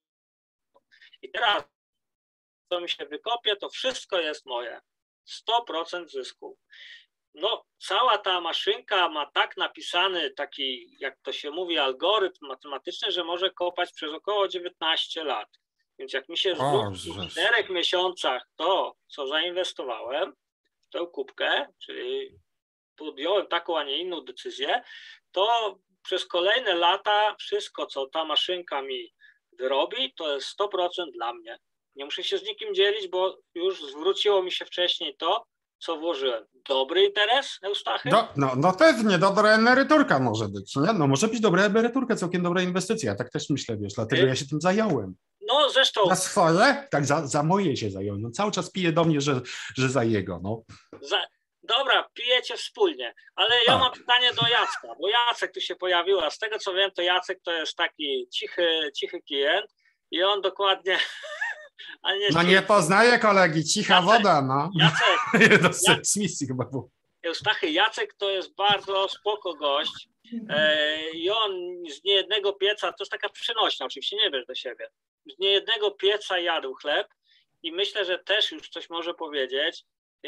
i teraz to mi się wykopie, to wszystko jest moje. 100% zysku. no cała ta maszynka ma tak napisany taki, jak to się mówi, algorytm matematyczny, że może kopać przez około 19 lat. Więc jak mi się zwróci w 4 miesiącach to, co zainwestowałem w tę kubkę, czyli podjąłem taką, a nie inną decyzję, to przez kolejne lata wszystko, co ta maszynka mi wyrobi, to jest 100% dla mnie. Nie muszę się z nikim dzielić, bo już zwróciło mi się wcześniej to, co włożyłem. Dobry interes, Eustachy? No pewnie, dobra emeryturka może być, nie? No może być dobra emeryturka, całkiem dobra inwestycja, ja tak też myślę, wiesz, dlatego ja się tym zająłem. No zresztą... Za swoje? Tak, za moje się zająłem. No, cały czas pije do mnie, że za jego, no. Dobra, pijecie wspólnie, ale ja mam pytanie do Jacka, bo Jacek tu się pojawił, a z tego co wiem, to Jacek to jest taki cichy klient i on dokładnie... No nie poznaję kolegi, cicha Jacek, woda, no. Jacek, Smithsy chyba był. Eustachy, Jacek to jest bardzo spoko gość i on z niejednego pieca, to jest taka przynośna, oczywiście nie wiesz do siebie, z niejednego pieca jadł chleb i myślę, że też już coś może powiedzieć,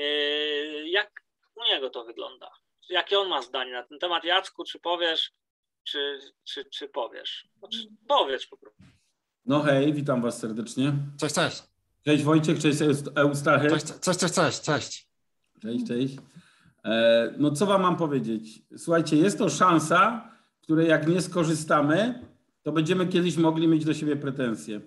jak u niego to wygląda. Jakie on ma zdanie na ten temat, Jacku, czy powiesz, czy powiesz? Znaczy, powiedz po prostu. No hej, witam was serdecznie. Cześć. Cześć Wojciech, cześć Eustachy. Cześć. Cześć. No co wam mam powiedzieć? Słuchajcie, jest to szansa, której jak nie skorzystamy, to będziemy kiedyś mogli mieć do siebie pretensje.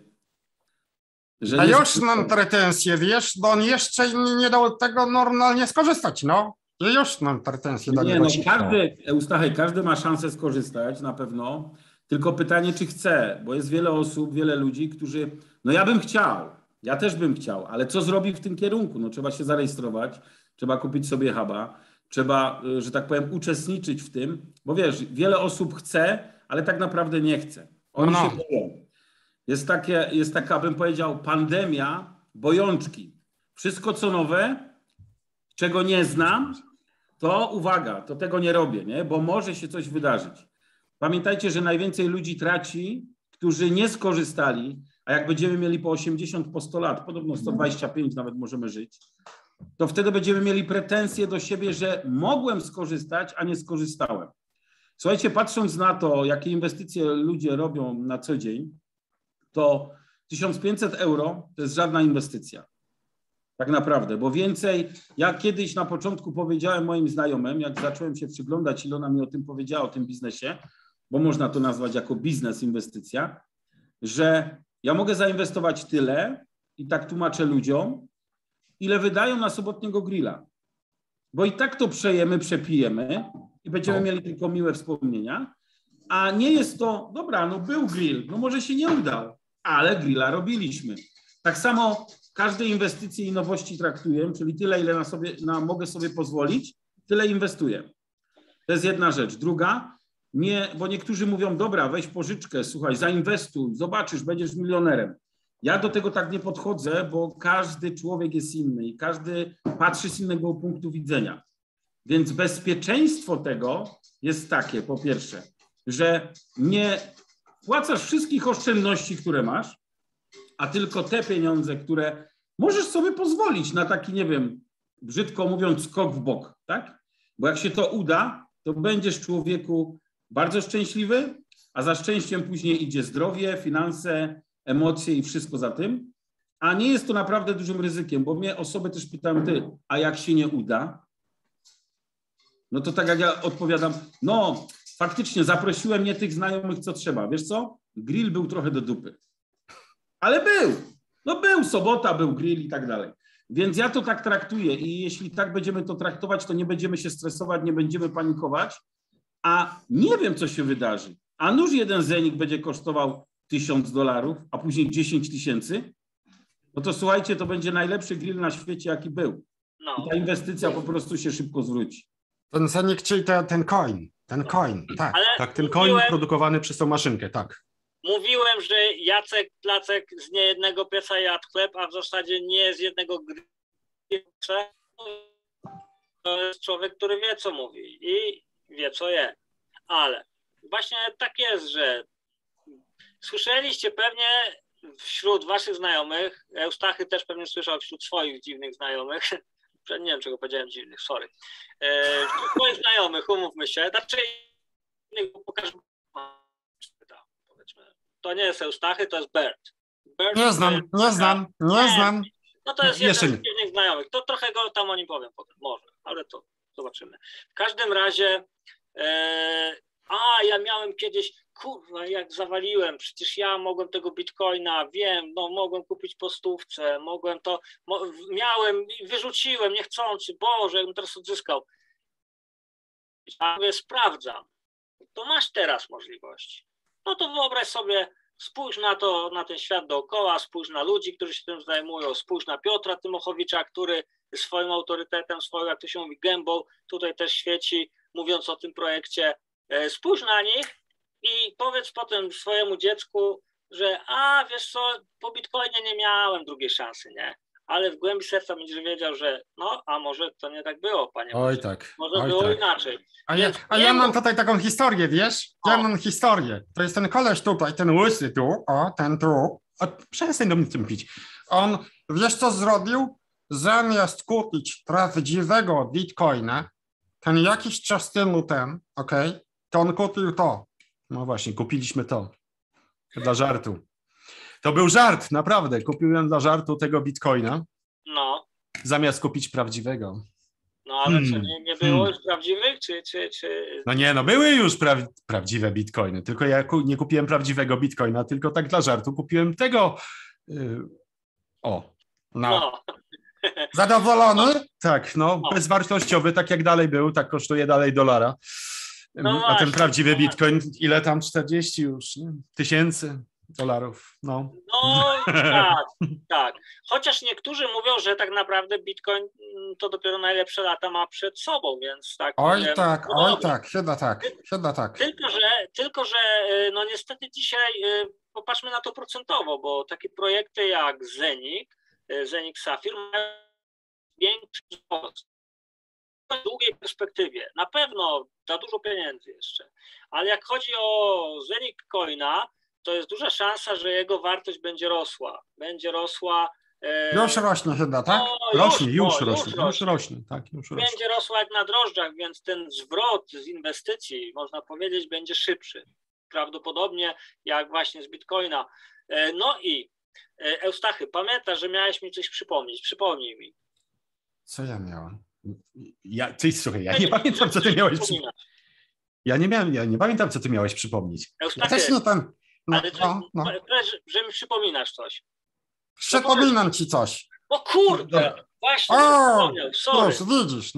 A już mam pretensje, wiesz, bo on jeszcze nie dał tego normalnie skorzystać, no. I już mam pretensje do niego. Eustachy, każdy ma szansę skorzystać, na pewno. Tylko pytanie, czy chce, bo jest wiele osób, wiele ludzi, którzy, no ja bym chciał, ja też bym chciał, ale co zrobi w tym kierunku? No trzeba się zarejestrować, trzeba kupić sobie huba, trzeba, że tak powiem, uczestniczyć w tym, bo wiesz, wiele osób chce, ale tak naprawdę nie chce. Oni się boją. Jest taka, bym powiedział, pandemia bojączki. Wszystko co nowe, czego nie znam, to uwaga, to tego nie robię, nie? Bo może się coś wydarzyć. Pamiętajcie, że najwięcej ludzi traci, którzy nie skorzystali, a jak będziemy mieli po 80, po 100 lat, podobno 125 nawet możemy żyć, to wtedy będziemy mieli pretensje do siebie, że mogłem skorzystać, a nie skorzystałem. Słuchajcie, patrząc na to, jakie inwestycje ludzie robią na co dzień, to 1500 euro to jest żadna inwestycja. Tak naprawdę, bo więcej, ja kiedyś na początku powiedziałem moim znajomym, jak zacząłem się przyglądać, ile ona mi o tym powiedziała, o tym biznesie, bo można to nazwać jako biznes, inwestycja, że ja mogę zainwestować tyle, i tak tłumaczę ludziom, ile wydają na sobotniego grilla. Bo i tak to przejemy, przepijemy i będziemy mieli tylko miłe wspomnienia, a nie jest to, dobra, no był grill, no może się nie udał, ale grilla robiliśmy. Tak samo każde inwestycje i nowości traktuję, czyli tyle, ile mogę sobie pozwolić, tyle inwestuję. To jest jedna rzecz. Druga, bo niektórzy mówią, dobra, weź pożyczkę, słuchaj, zainwestuj, zobaczysz, będziesz milionerem. Ja do tego tak nie podchodzę, bo każdy człowiek jest inny i każdy patrzy z innego punktu widzenia. Więc bezpieczeństwo tego jest takie, po pierwsze, że nie płacasz wszystkich oszczędności, które masz, a tylko te pieniądze, które możesz sobie pozwolić na taki, nie wiem, brzydko mówiąc, skok w bok, tak? Bo jak się to uda, to będziesz człowieku bardzo szczęśliwy, a za szczęściem później idzie zdrowie, finanse, emocje i wszystko za tym, a nie jest to naprawdę dużym ryzykiem, bo mnie osoby też pytają, a jak się nie uda? No to tak jak ja odpowiadam, no faktycznie zaprosiłem nie tych znajomych, co trzeba. Wiesz co? Grill był trochę do dupy. Ale był. No był sobota, był grill i tak dalej. Więc ja to tak traktuję i jeśli tak będziemy to traktować, to nie będziemy się stresować, nie będziemy panikować, a nie wiem, co się wydarzy. A nuż jeden zenik będzie kosztował $1000, a później 10 000, no to słuchajcie, to będzie najlepszy grill na świecie, jaki był. I ta inwestycja po prostu się szybko zwróci. Ten zenik, czyli ten coin, tak. Tak, ten coin produkowany przez tą maszynkę, tak. Mówiłem, że Jacek Placek z niejednego pieca jadł chleb, a w zasadzie nie z jednego pieca. To jest człowiek, który wie, co mówi i wie, co je. Ale właśnie tak jest, że słyszeliście pewnie wśród waszych znajomych, Eustachy też pewnie słyszał wśród swoich dziwnych znajomych, nie wiem, czego powiedziałem dziwnych, sorry. Moich znajomych, umówmy się, znaczy pokażę, powiedzmy, to nie jest Eustachy, to jest Bert. Nie znam. No to jest jeden z innych znajomych, to trochę go tam o nim powiem potem, może, ale to zobaczymy. W każdym razie, ja miałem kiedyś, kurwa, jak zawaliłem, przecież ja mogłem tego bitcoina, wiem, no mogłem kupić po 100, mogłem to, miałem i wyrzuciłem niechcący, Boże, jakbym teraz odzyskał. A mówię, sprawdzam, to masz teraz możliwości. No to wyobraź sobie, spójrz na to, na ten świat dookoła, spójrz na ludzi, którzy się tym zajmują, spójrz na Piotra Tymochowicza, który swoim autorytetem, swoją, jak to się mówi, gębą tutaj też świeci, mówiąc o tym projekcie. Spójrz na nich i powiedz potem swojemu dziecku, że wiesz co, po bitcoinie nie miałem drugiej szansy, nie? Ale w głębi serca będziesz wiedział, że a może to nie tak było, panie Oj Boże. tak. Może było inaczej. Ja mam tutaj taką historię, wiesz? Ja mam historię. To jest ten koleś tutaj, ten łysy tu, ten tu. Przestań do mnie tym pić. On, wiesz co zrobił? Zamiast kupić prawdziwego bitcoina, ten jakiś czas temu to on kupił to. No właśnie, kupiliśmy to. Dla żartu. To był żart, naprawdę. Kupiłem dla żartu tego bitcoina. No. Zamiast kupić prawdziwego. No ale co, nie było już prawdziwych, czy... No nie, no były już prawdziwe bitcoiny, tylko ja nie kupiłem prawdziwego bitcoina, tylko tak dla żartu kupiłem tego. No. Zadowolony? Tak, bezwartościowy, tak jak dalej był, tak kosztuje dalej $1. No a ten właśnie, prawdziwy bitcoin, ile tam 40 już, nie? $1000. No tak. Chociaż niektórzy mówią, że tak naprawdę bitcoin to dopiero najlepsze lata ma przed sobą, więc tak. Oj tak, chyba tak. Tylko, że no niestety dzisiaj popatrzmy na to procentowo, bo takie projekty jak Zenik Safir mają większy wzrost. W długiej perspektywie. Na pewno za dużo pieniędzy jeszcze. Ale jak chodzi o Zenik Coina, to jest duża szansa, że jego wartość będzie rosła. Już rośnie chyba, tak? Już rośnie. Będzie rosła jak na drożdżach, więc ten zwrot z inwestycji, można powiedzieć, będzie szybszy. Prawdopodobnie jak właśnie z Bitcoina. No i Eustachy, pamiętasz, że miałeś mi coś przypomnieć. Przypomnij mi. Co ja miałem? Słuchaj, ja nie pamiętam, co ty miałeś przypomnieć. Ja nie pamiętam, co ty miałeś przypomnieć. Eustachy, też nie ten. że mi przypominasz coś. Przypominam ci coś. O kurde, właśnie, sorry. Widzisz,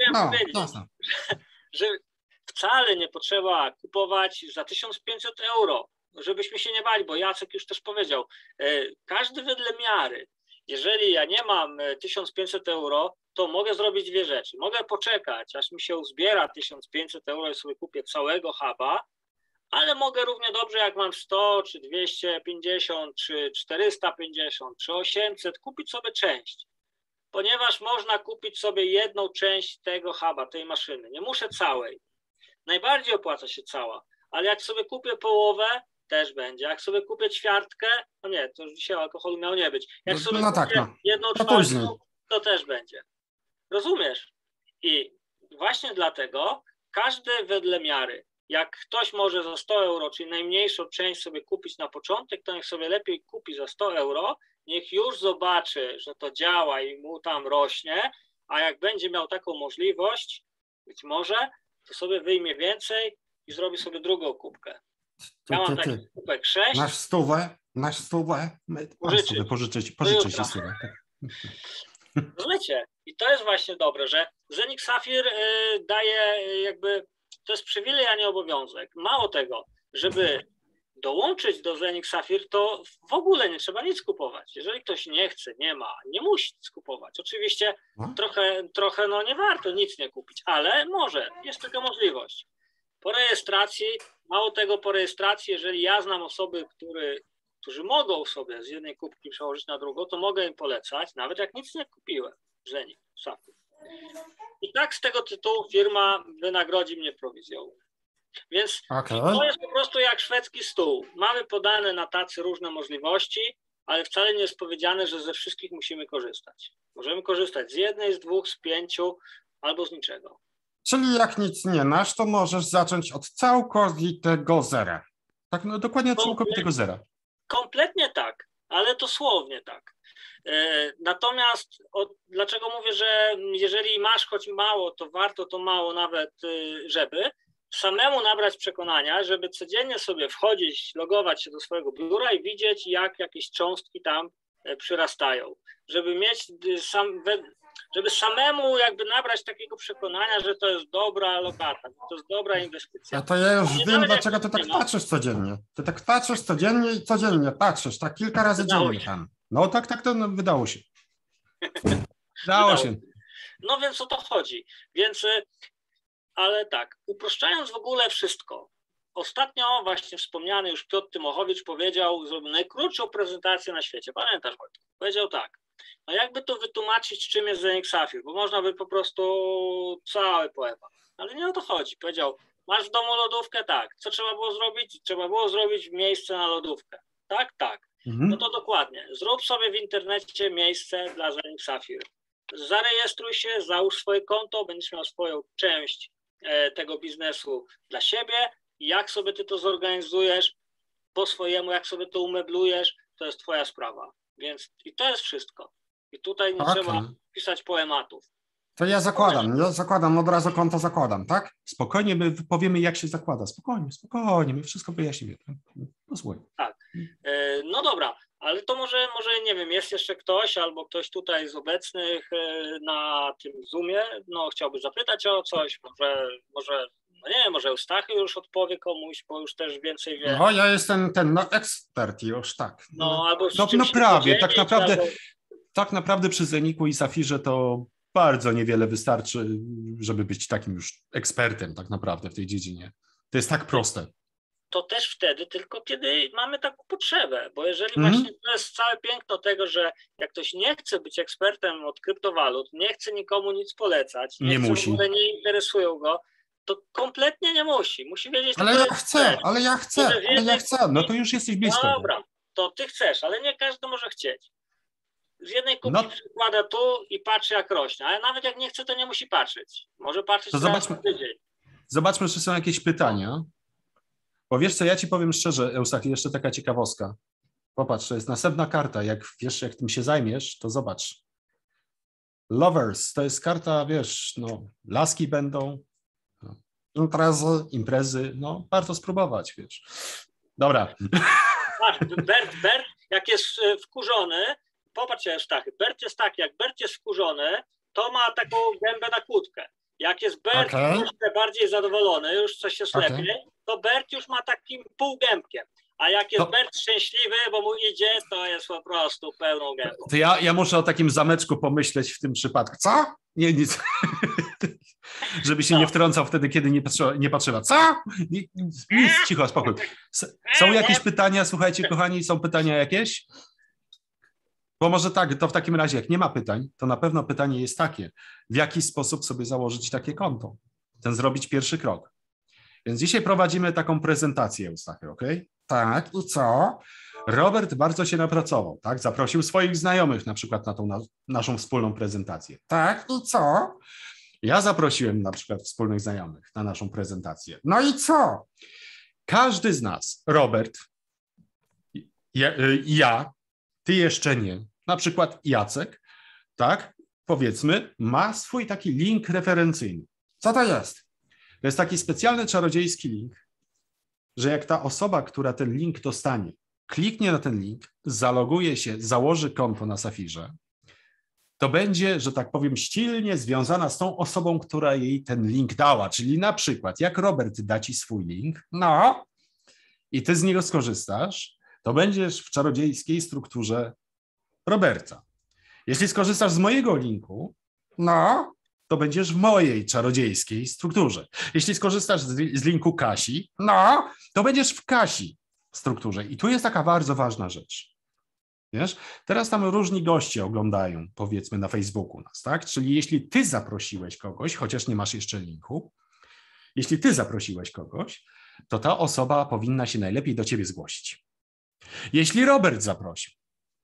że wcale nie potrzeba kupować za 1500 euro, żebyśmy się nie bali, bo Jacek już też powiedział, każdy wedle miary. Jeżeli ja nie mam 1500 euro, to mogę zrobić dwie rzeczy. Mogę poczekać, aż mi się uzbiera 1500 euro i sobie kupię całego huba, ale mogę równie dobrze, jak mam 100, czy 250, czy 450, czy 800, kupić sobie część. Ponieważ można kupić sobie jedną część tego huba, tej maszyny. Nie muszę całej. Najbardziej opłaca się cała, ale jak sobie kupię połowę, też będzie. Jak sobie kupię ćwiartkę, no nie, to już dzisiaj alkoholu miał nie być. Jak sobie kupię jedną czwartą, to też będzie. Rozumiesz? I właśnie dlatego każdy wedle miary. Jak ktoś może za 100 euro, czyli najmniejszą część sobie kupić na początek, to niech sobie lepiej kupi za 100 euro, niech już zobaczy, że to działa i mu tam rośnie, a jak będzie miał taką możliwość, być może, to sobie wyjmie więcej i zrobi sobie drugą kubkę. Ja mam taki kubek 6. Nasz stówę. Pożyczę ci stówę. Rozumiecie? I to jest właśnie dobre, że Zenik Safir daje jakby, to jest przywilej, a nie obowiązek. Mało tego, żeby dołączyć do Zenik Safir, to w ogóle nie trzeba nic kupować. Jeżeli ktoś nie chce, nie musi nic kupować. Oczywiście trochę nie warto nic nie kupić, ale może, jest taka możliwość. Po rejestracji, mało tego, po rejestracji, jeżeli ja znam osoby, którzy mogą sobie z jednej kubki przełożyć na drugą, to mogę im polecać, nawet jak nic nie kupiłem w Zenik Safir. I tak z tego tytułu firma wynagrodzi mnie prowizją. Więc to jest po prostu jak szwedzki stół. Mamy podane na tacy różne możliwości ale wcale nie jest powiedziane, że ze wszystkich musimy korzystać. Możemy korzystać z jednej, z dwóch, z 5 albo z niczego. Czyli jak nic nie masz, to możesz zacząć od całkowitego zera. Tak, no dokładnie od całkowitego zera. Kompletnie tak, ale dosłownie tak. Natomiast dlaczego mówię, że jeżeli masz choć mało, to warto to mało nawet, żeby samemu nabrać przekonania, żeby codziennie sobie wchodzić, logować się do swojego biura i widzieć, jak jakieś cząstki tam przyrastają. Żeby mieć żeby samemu jakby nabrać takiego przekonania, że to jest dobra lokata, że to jest dobra inwestycja. A to ja już wiem, dlaczego ty tak patrzysz codziennie. Ty tak patrzysz codziennie i codziennie patrzysz, tak kilka razy dziennie tam. No tak, to wydało się. Wydało się. No więc o to chodzi. Więc, ale tak, uproszczając w ogóle wszystko, ostatnio właśnie wspomniany już Piotr Tymochowicz zrobił najkrótszą prezentację na świecie. Pamiętasz, Wojtek? Powiedział tak, no jakby to wytłumaczyć, czym jest Zenic Sapphire, bo można by po prostu cały poemat. Ale nie o to chodzi. Powiedział, masz w domu lodówkę? Tak. Co trzeba było zrobić? Trzeba było zrobić miejsce na lodówkę. Tak, tak. No to dokładnie. Zrób sobie w internecie miejsce dla Zenic Sapphire. Zarejestruj się, załóż swoje konto, będziesz miał swoją część tego biznesu dla siebie. Jak sobie ty to zorganizujesz po swojemu, jak sobie to umeblujesz, to jest twoja sprawa. Więc i to jest wszystko. I tutaj nie trzeba pisać poematów. To ja zakładam, od razu konto zakładam, tak? Spokojnie, my powiemy, jak się zakłada. Spokojnie, my wszystko wyjaśnimy. Posłuchaj. Tak. No dobra, ale to może, nie wiem, jest jeszcze ktoś albo ktoś tutaj z obecnych na tym Zoomie, no chciałby zapytać o coś, może no nie, może Eustachy już odpowie komuś, bo już też więcej wie. No ja jestem ekspert już, tak. No, albo no prawie, tak naprawdę przy Zenicu i Saphirze to bardzo niewiele wystarczy, żeby być takim już ekspertem tak naprawdę w tej dziedzinie. To jest tak proste. To też wtedy, tylko kiedy mamy taką potrzebę, bo jeżeli właśnie to jest całe piękno tego, że jak ktoś nie chce być ekspertem od kryptowalut, nie chce nikomu nic polecać, nie musi. W ogóle nie interesują go, to kompletnie nie musi. Musi wiedzieć, ale ja chcę. No to już jesteś blisko. No dobra, to ty chcesz, ale nie każdy może chcieć. Z jednej kubki przykłada tu i patrzy, jak rośnie, ale nawet jak nie chce, to nie musi patrzeć. Może patrzeć to tydzień. Zobaczmy, czy są jakieś pytania. Bo wiesz co, ja ci powiem szczerze, Eustachy, jeszcze taka ciekawostka. Popatrz, to jest następna karta. Jak wiesz, jak tym się zajmiesz, to zobacz. Lovers, to jest karta, wiesz, no, laski będą, imprezy, no, warto spróbować, wiesz. Dobra. Bert, jak jest wkurzony, popatrz, Eustachy, Bert jest taki, jak Bert jest wkurzony, to ma taką gębę na kłódkę. Jak jest Bert troszkę bardziej zadowolony, już coś jest lepiej, to Bert już ma takim półgębkiem. A jak jest Bert szczęśliwy, bo mu idzie, to jest po prostu pełną gębą. To ja muszę o takim zameczku pomyśleć w tym przypadku. Co? Nie, nic. Żeby się nie wtrącał wtedy, kiedy nie patrzyła. Co? Nic, cicho, spokój. Są jakieś pytania? Słuchajcie, kochani, są pytania jakieś? Bo może tak, to w takim razie, jak nie ma pytań, to na pewno pytanie jest takie, w jaki sposób sobie założyć takie konto, zrobić pierwszy krok. Więc dzisiaj prowadzimy taką prezentację, Eustachy, okej? Tak, i co? Robert bardzo się napracował, tak? Zaprosił swoich znajomych na przykład na tą naszą wspólną prezentację. Tak, i co? Ja zaprosiłem na przykład wspólnych znajomych na naszą prezentację. No i co? Każdy z nas, Robert, ja, ty jeszcze nie, na przykład Jacek, tak, powiedzmy, ma swój taki link referencyjny. Co to jest? To jest taki specjalny czarodziejski link, że jak ta osoba, która ten link dostanie, kliknie na ten link, zaloguje się, założy konto na Saphirze, to będzie, że tak powiem, ściśle związana z tą osobą, która jej ten link dała. Czyli na przykład, jak Robert da ci swój link, no i ty z niego skorzystasz, to będziesz w czarodziejskiej strukturze Roberta. Jeśli skorzystasz z mojego linku, no, to będziesz w mojej czarodziejskiej strukturze. Jeśli skorzystasz z linku Kasi, no, to będziesz w Kasi strukturze. I tu jest taka bardzo ważna rzecz. Wiesz, teraz tam różni goście oglądają, powiedzmy, na Facebooku nas, tak? Czyli jeśli ty zaprosiłeś kogoś, chociaż nie masz jeszcze linku, jeśli ty zaprosiłeś kogoś, to ta osoba powinna się najlepiej do ciebie zgłosić. Jeśli Robert zaprosił,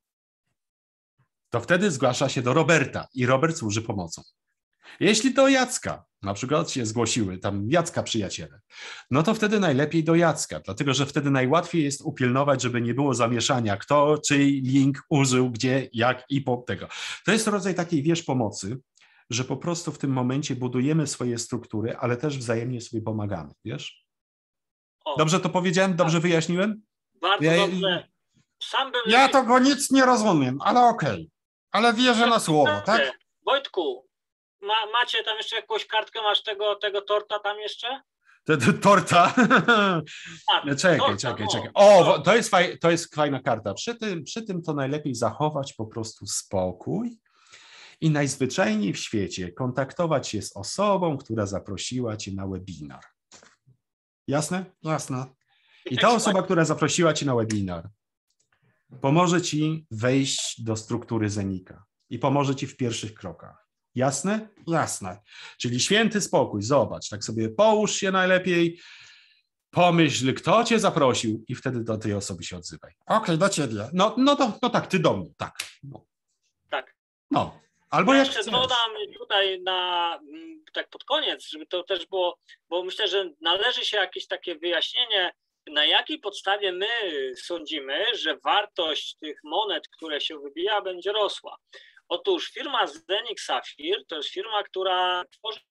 to wtedy zgłasza się do Roberta i Robert służy pomocą. Jeśli do Jacka, na przykład się zgłosiły tam Jacka przyjaciele, no to wtedy najlepiej do Jacka, dlatego że wtedy najłatwiej jest upilnować, żeby nie było zamieszania, kto czyj link użył, gdzie, jak i po tego. To jest rodzaj takiej, wiesz, pomocy, że po prostu w tym momencie budujemy swoje struktury, ale też wzajemnie sobie pomagamy, wiesz? Dobrze to powiedziałem? Dobrze wyjaśniłem? Bardzo dobrze. Ja tego nic nie rozumiem, ale okej. Ale wierzę na słowo, tak? Wojtku, macie tam jeszcze jakąś kartkę, masz tego torta tam jeszcze? Torta? Czekaj. O, to jest fajna karta. Przy tym to najlepiej zachować po prostu spokój i najzwyczajniej w świecie kontaktować się z osobą, która zaprosiła cię na webinar. Jasne? Jasne. I ta osoba, która zaprosiła cię na webinar, pomoże ci wejść do struktury Zenika i pomoże ci w pierwszych krokach. Jasne? Jasne. Czyli święty spokój, zobacz, tak sobie połóż się najlepiej, pomyśl, kto cię zaprosił i wtedy do tej osoby się odzywaj. Okej, do ciebie. No tak, ty do mnie, tak. No. Tak. No, albo ja jak jeszcze chcesz. dodam tutaj tak pod koniec, żeby to też było, bo myślę, że należy się jakieś takie wyjaśnienie, na jakiej podstawie my sądzimy, że wartość tych monet, które się wybija, będzie rosła. Otóż firma Zenik Safir to jest firma, która tworzy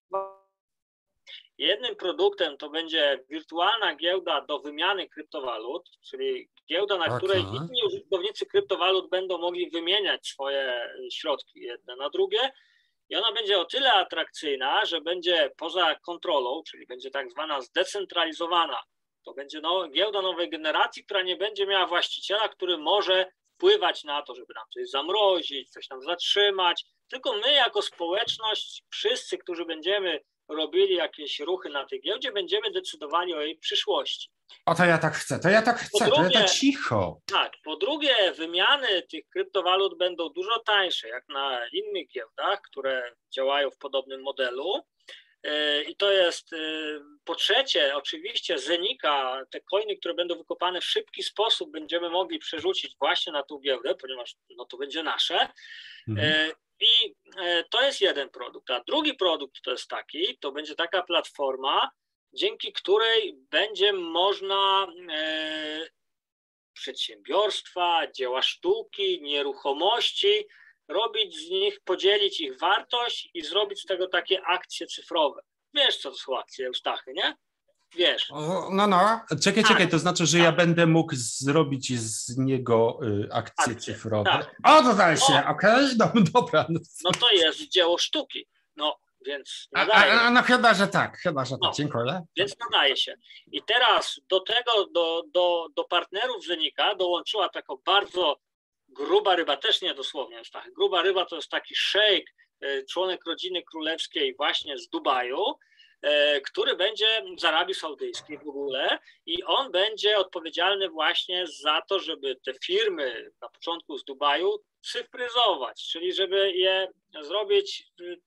jednym produktem to będzie wirtualna giełda do wymiany kryptowalut, czyli giełda, na której inni użytkownicy kryptowalut będą mogli wymieniać swoje środki jedne na drugie i ona będzie o tyle atrakcyjna, że będzie poza kontrolą, czyli będzie tak zwana zdecentralizowana. To będzie giełda nowej generacji, która nie będzie miała właściciela, który może wpływać na to, żeby nam coś zamrozić, coś tam zatrzymać, tylko my jako społeczność, wszyscy, którzy będziemy robili jakieś ruchy na tej giełdzie, będziemy decydowali o jej przyszłości. O, to ja tak chcę, to ja tak cicho. Tak, po drugie wymiany tych kryptowalut będą dużo tańsze, jak na innych giełdach, które działają w podobnym modelu. I to jest po trzecie, oczywiście Zenika, te coiny, które będą wykopane w szybki sposób będziemy mogli przerzucić właśnie na tą giełdę, ponieważ to będzie nasze. I to jest jeden produkt. A drugi produkt to jest taki, to będzie taka platforma, dzięki której będzie można przedsiębiorstwa, dzieła sztuki, nieruchomości, robić z nich, podzielić ich wartość i zrobić z tego takie akcje cyfrowe. Wiesz, co to są akcje, Eustachy, nie? Wiesz. No. Czekaj, to znaczy, że ja będę mógł zrobić z niego akcje cyfrowe. Tak. O, dodaje się, okej? Dobra. No to jest dzieło sztuki. No, więc nadaje. No chyba, że tak, dziękuję. Więc nadaje się. I teraz do tego, do partnerów Zenika dołączyła taka bardzo gruba ryba, też nie dosłownie, tak. Gruba ryba to jest taki szejk, członek rodziny królewskiej właśnie z Dubaju, który będzie z Arabii Saudyjskiej w ogóle i on będzie odpowiedzialny właśnie za to, żeby te firmy na początku z Dubaju cyfryzować, czyli żeby je zrobić,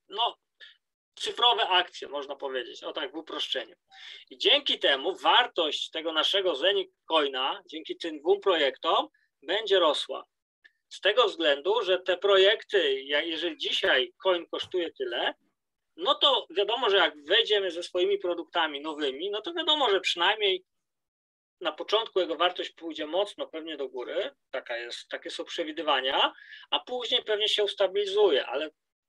cyfrowe akcje, można powiedzieć, o tak w uproszczeniu. I dzięki temu wartość tego naszego Zenik Coina, dzięki tym dwóm projektom, będzie rosła. Z tego względu, że te projekty, jeżeli dzisiaj coin kosztuje tyle, no to wiadomo, że jak wejdziemy ze swoimi produktami nowymi, no to wiadomo, że przynajmniej na początku jego wartość pójdzie mocno pewnie do góry, takie są przewidywania, a później pewnie się ustabilizuje, ale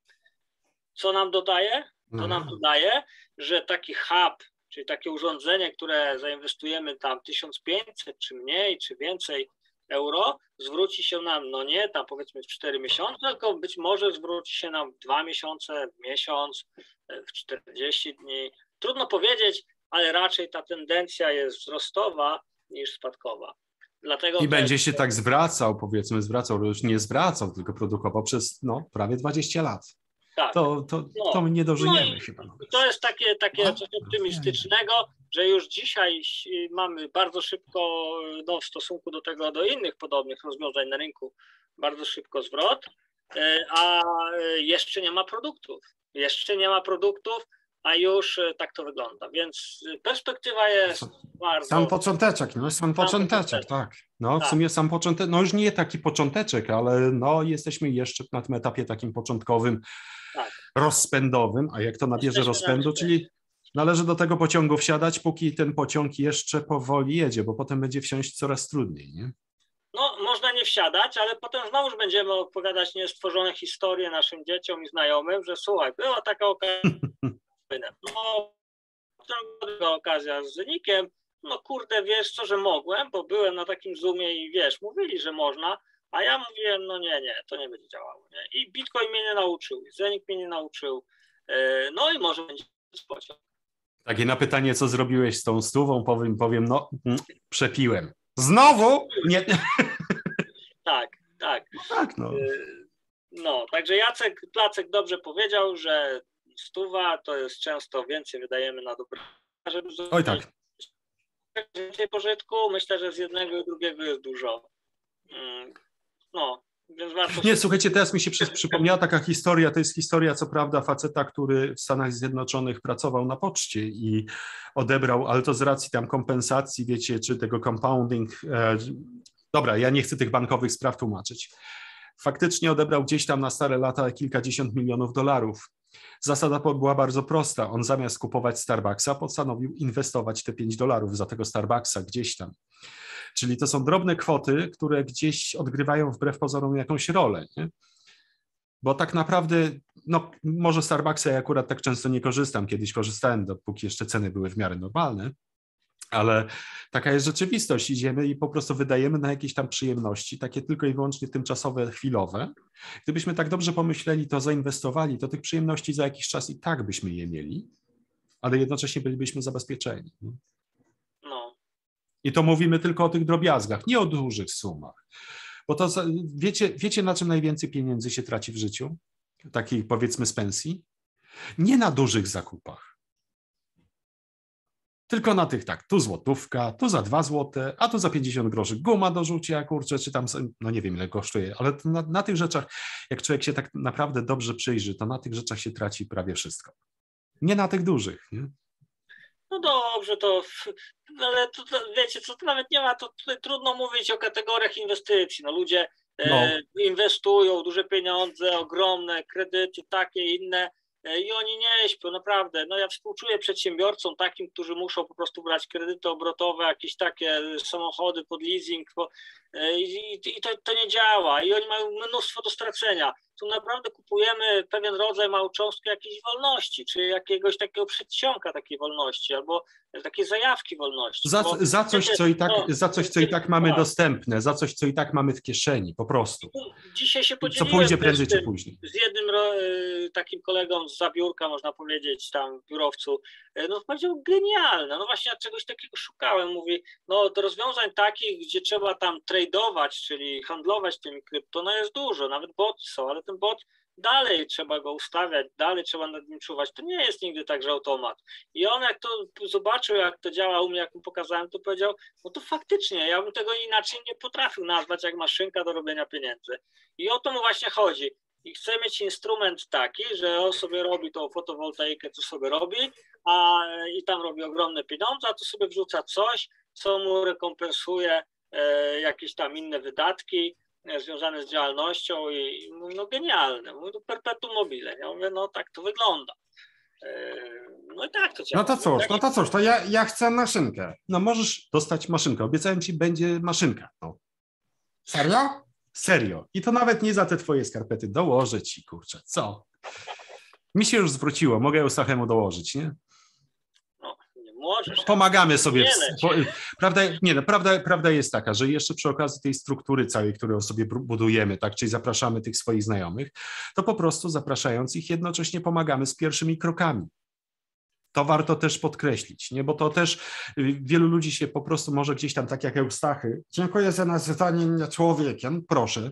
co nam dodaje? To nam dodaje, że taki hub, czyli takie urządzenie, które zainwestujemy tam 1500 czy mniej, czy więcej euro, zwróci się nam, nie tam powiedzmy w 4 miesiące, tylko być może zwróci się nam w 2 miesiące, w miesiąc, w 40 dni. Trudno powiedzieć, ale raczej ta tendencja jest wzrostowa niż spadkowa. Dlatego i będzie się tak zwracał, już nie zwracał, tylko produkował przez prawie 20 lat. Tak. To my nie dożyjemy chyba. To jest takie coś optymistycznego, że już dzisiaj mamy bardzo szybko, w stosunku do innych podobnych rozwiązań na rynku, bardzo szybko zwrot, a jeszcze nie ma produktów. a już tak to wygląda. Więc perspektywa jest bardzo... Sam począteczek, no sam począteczek, tak. No w Tak. sumie sam początek, no już nie taki począteczek, ale no jesteśmy jeszcze na tym etapie takim początkowym, Tak. rozpędowym, a jak to nabierze Jesteśmy rozpędu, na czyli należy do tego pociągu wsiadać, póki ten pociąg jeszcze powoli jedzie, bo potem będzie wsiąść coraz trudniej, nie? No, można nie wsiadać, ale potem znowuż będziemy opowiadać niestworzone historie naszym dzieciom i znajomym, że słuchaj, była taka okazja, no, druga okazja z Zenikiem, no kurde, wiesz co, że mogłem, bo byłem na takim Zoomie i wiesz, mówili, że można, a ja mówiłem, no nie, to nie będzie działało, nie? I Bitcoin mnie nie nauczył, Zenik mnie nie nauczył, no i może będzie pociąg. Takie na pytanie, co zrobiłeś z tą stówą, powiem, no przepiłem. Znowu? Nie. Tak. Tak, no. No, także Jacek Placek dobrze powiedział, że 100 to jest często więcej wydajemy na dobre, żeby Oj tak. więcej pożytku. Myślę, że z jednego i drugiego jest dużo. No, więc warto... Nie, słuchajcie, teraz mi się przypomniała taka historia, to jest historia, co prawda, faceta, który w Stanach Zjednoczonych pracował na poczcie i odebrał, ale to z racji tam kompensacji, wiecie, czy tego compounding. Dobra, ja nie chcę tych bankowych spraw tłumaczyć. Faktycznie odebrał gdzieś tam na stare lata kilkadziesiąt milionów dolarów. Zasada była bardzo prosta. On zamiast kupować Starbucksa, postanowił inwestować te $5 za tego Starbucksa gdzieś tam. Czyli to są drobne kwoty, które gdzieś odgrywają wbrew pozorom jakąś rolę, nie? Bo tak naprawdę, no może Starbucksa ja akurat tak często nie korzystam. Kiedyś korzystałem, dopóki jeszcze ceny były w miarę normalne. Ale taka jest rzeczywistość. Idziemy i po prostu wydajemy na jakieś tam przyjemności, takie tylko i wyłącznie tymczasowe, chwilowe. Gdybyśmy tak dobrze pomyśleli, to zainwestowali, to tych przyjemności za jakiś czas i tak byśmy je mieli, ale jednocześnie bylibyśmy zabezpieczeni. No. I to mówimy tylko o tych drobiazgach, nie o dużych sumach. Bo to wiecie, na czym najwięcej pieniędzy się traci w życiu? Takich powiedzmy z pensji? Nie na dużych zakupach. Tylko na tych tak, tu złotówka, tu za 2 złote, a tu za 50 groszy guma do rzucia, kurczę, czy tam, no nie wiem ile kosztuje, ale na tych rzeczach, jak człowiek się tak naprawdę dobrze przyjrzy, to na tych rzeczach się traci prawie wszystko. Nie na tych dużych, nie? No dobrze, ale to wiecie, co to nawet nie ma, to tutaj trudno mówić o kategoriach inwestycji. No ludzie inwestują duże pieniądze, ogromne kredyty, takie inne, i oni nie śpią, naprawdę. No ja współczuję przedsiębiorcom takim, którzy muszą po prostu brać kredyty obrotowe, jakieś takie samochody pod leasing, i to nie działa. I oni mają mnóstwo do stracenia. Tu naprawdę kupujemy pewien rodzaj małcząstki jakiejś wolności, czy jakiegoś takiego przedsionka takiej wolności, albo takiej zajawki wolności. Za coś, co i tak mamy dostępne, za coś, co i tak mamy w kieszeni, po prostu. Dzisiaj się Co podzieliłem pójdzie prędzej czy później. z jednym takim kolegą z zabiórka, można powiedzieć, tam biurowcu. No powiedział, genialne, no właśnie ja czegoś takiego szukałem. Mówi, no do rozwiązań takich, gdzie trzeba tam tradeować, czyli handlować tymi krypto, no jest dużo, nawet boty są, ale ten bot dalej trzeba go ustawiać, dalej trzeba nad nim czuwać. To nie jest nigdy tak, że automat. I on jak to zobaczył, jak to działa u mnie, jak mu pokazałem, to powiedział, no to faktycznie, ja bym tego inaczej nie potrafił nazwać, jak maszynka do robienia pieniędzy. I o to mu właśnie chodzi. I chce mieć instrument taki, że on sobie robi tą fotowoltaikę, co sobie robi, i tam robi ogromne pieniądze, a tu sobie wrzuca coś, co mu rekompensuje jakieś tam inne wydatki związane z działalnością i no genialne. Mówię, to perpetuum mobile. Ja mówię, no tak to wygląda. No i tak to działa. No to cóż, to ja chcę maszynkę. No możesz dostać maszynkę. Obiecałem ci, będzie maszynka. No. Serio? Serio. I to nawet nie za te twoje skarpety. Dołożę ci, kurczę. Co? Mi się już zwróciło. Mogę Eustachemu dołożyć, nie? No, nie możesz. Pomagamy sobie. Prawda jest taka, że jeszcze przy okazji tej struktury całej, którą sobie budujemy, tak, czyli zapraszamy tych swoich znajomych, to po prostu zapraszając ich jednocześnie pomagamy z pierwszymi krokami. To warto też podkreślić, nie? Bo to też wielu ludzi się po prostu może gdzieś tam, tak jak Eustachy. Dziękuję za nazywanie mnie człowiekiem, proszę.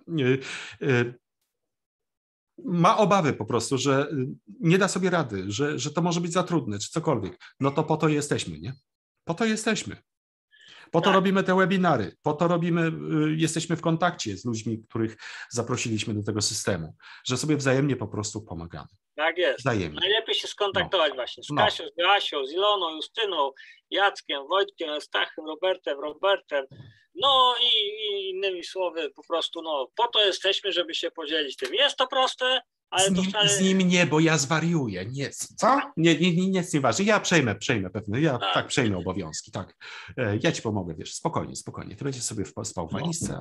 Ma obawy po prostu, że nie da sobie rady, że to może być za trudne, czy cokolwiek. No to po to jesteśmy, nie? Po to jesteśmy. Po to robimy te webinary, po to jesteśmy w kontakcie z ludźmi, których zaprosiliśmy do tego systemu, że sobie wzajemnie po prostu pomagamy. Tak jest. Wzajemnie. Najlepiej się skontaktować właśnie z No. Kasią, z Joasią, z Iloną, Justyną, Jackiem, Wojtkiem, Eustachem, Robertem, no i innymi słowy po prostu, no po to jesteśmy, żeby się podzielić tym. Jest to proste, ale to wcale... Z nim nie, bo ja zwariuję. Nie, Co? nic nie ważne. Ja przejmę pewnie. Ja Tak. tak przejmę obowiązki, tak. Ja ci pomogę, wiesz, spokojnie. Ty będziesz sobie spał w walizce.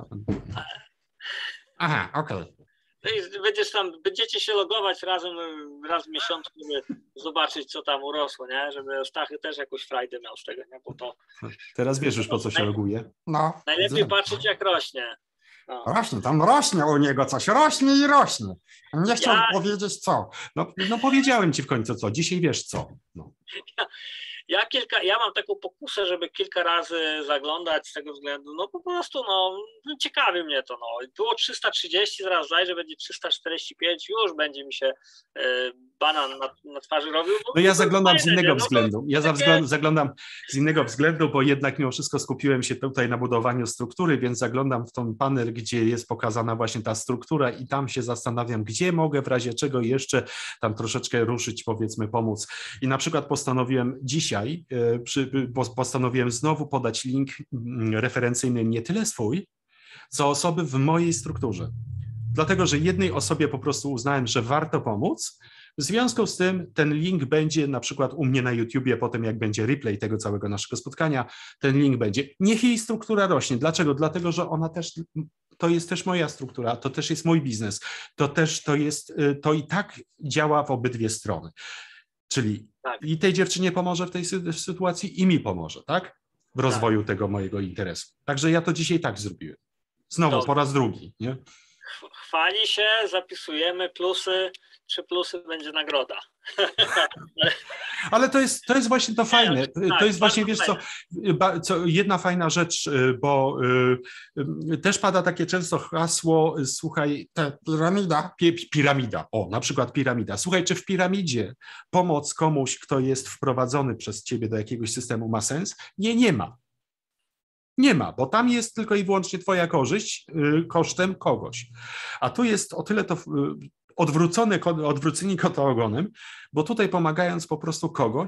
Aha, okej. No i będziecie się logować razem raz w miesiącu, żeby zobaczyć, co tam urosło, nie? Żeby Eustachy też jakąś frajdę miał z tego, nie? Bo to Teraz wiesz już, po co się loguje. No, najlepiej patrzeć, jak rośnie. No. rośnie u niego coś, rośnie i rośnie. Nie chciał powiedzieć co. No powiedziałem ci w końcu co. Dzisiaj wiesz co. No. Ja mam taką pokusę, żeby kilka razy zaglądać z tego względu, no po prostu, no ciekawi mnie to, no. Było 330, zaraz zajrzę, będzie 345, już będzie mi się banan na twarzy robił. No ja zaglądam z innego względu. Zaglądam z innego względu, bo jednak mimo wszystko skupiłem się tutaj na budowaniu struktury, więc zaglądam w ten panel, gdzie jest pokazana właśnie ta struktura i tam się zastanawiam, gdzie mogę w razie czego jeszcze tam troszeczkę ruszyć, powiedzmy, pomóc. I na przykład postanowiłem dzisiaj, postanowiłem znowu podać link referencyjny nie tyle swój, co osoby w mojej strukturze. Dlatego, że jednej osobie po prostu uznałem, że warto pomóc. W związku z tym ten link będzie na przykład u mnie na YouTubie, potem jak będzie replay tego całego naszego spotkania, ten link będzie. Niech jej struktura rośnie. Dlaczego? Dlatego, że ona też, to jest też moja struktura, to też jest mój biznes, to i tak działa w obydwie strony. Czyli tak. I tej dziewczynie pomoże w tej sytuacji i mi pomoże, tak? W rozwoju tego mojego interesu. Także ja to dzisiaj tak zrobiłem. Znowu, po raz drugi, nie? Chwali się, zapisujemy plusy, 3 plusy będzie nagroda. Ale to jest właśnie to fajne. To jest właśnie, wiesz co, jedna fajna rzecz, bo też pada takie często hasło, słuchaj, piramida. O, na przykład piramida. Słuchaj, czy w piramidzie pomoc komuś, kto jest wprowadzony przez ciebie do jakiegoś systemu ma sens? Nie ma. Nie ma, bo tam jest tylko i wyłącznie twoja korzyść kosztem kogoś. A tu jest o tyle to odwróceni kota ogonem, bo tutaj pomagając po prostu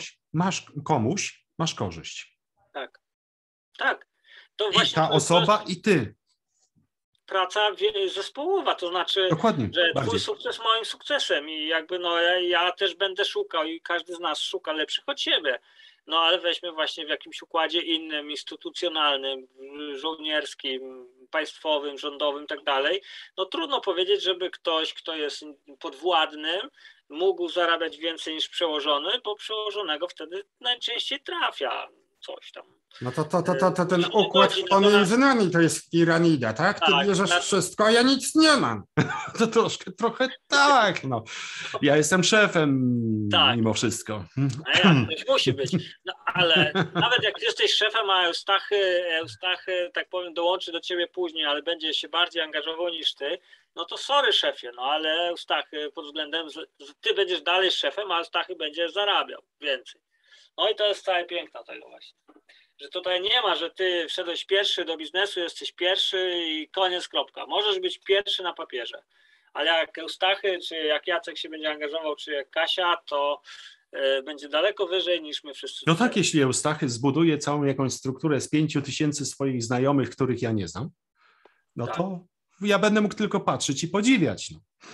komuś masz korzyść. Tak, tak. To I właśnie ta osoba i ty. Praca zespołowa, to znaczy, Dokładnie, że bardziej. twój sukces moim sukcesem i jakby no ja też będę szukał i każdy z nas szuka lepszych od siebie. No ale weźmy właśnie w jakimś układzie innym, instytucjonalnym, żołnierskim, państwowym, rządowym i tak dalej, no trudno powiedzieć, żeby ktoś, kto jest podwładnym, mógł zarabiać więcej niż przełożony, bo przełożonego wtedy najczęściej trafia coś tam. No to ten układ pomiędzy nami to jest piramida, tak? Ty bierzesz wszystko, a ja nic nie mam. To trochę tak, no. Ja jestem szefem mimo wszystko. A ktoś musi być. No, ale nawet jak jesteś szefem, a Eustachy, tak powiem, dołączy do ciebie później, ale będzie się bardziej angażował niż ty, no to sorry szefie, no ale Eustachy pod względem, ty będziesz dalej szefem, a Eustachy będzie zarabiał więcej. No i to jest całe piękno tego właśnie. Że tutaj nie ma, że ty wszedłeś pierwszy do biznesu, jesteś pierwszy i koniec, kropka. Możesz być pierwszy na papierze, ale jak Eustachy, czy jak Jacek się będzie angażował, czy jak Kasia, to będzie daleko wyżej niż my wszyscy. No tak, jeśli Eustachy zbuduje całą jakąś strukturę z 5000 swoich znajomych, których ja nie znam, no tak. To ja będę mógł tylko patrzeć i podziwiać.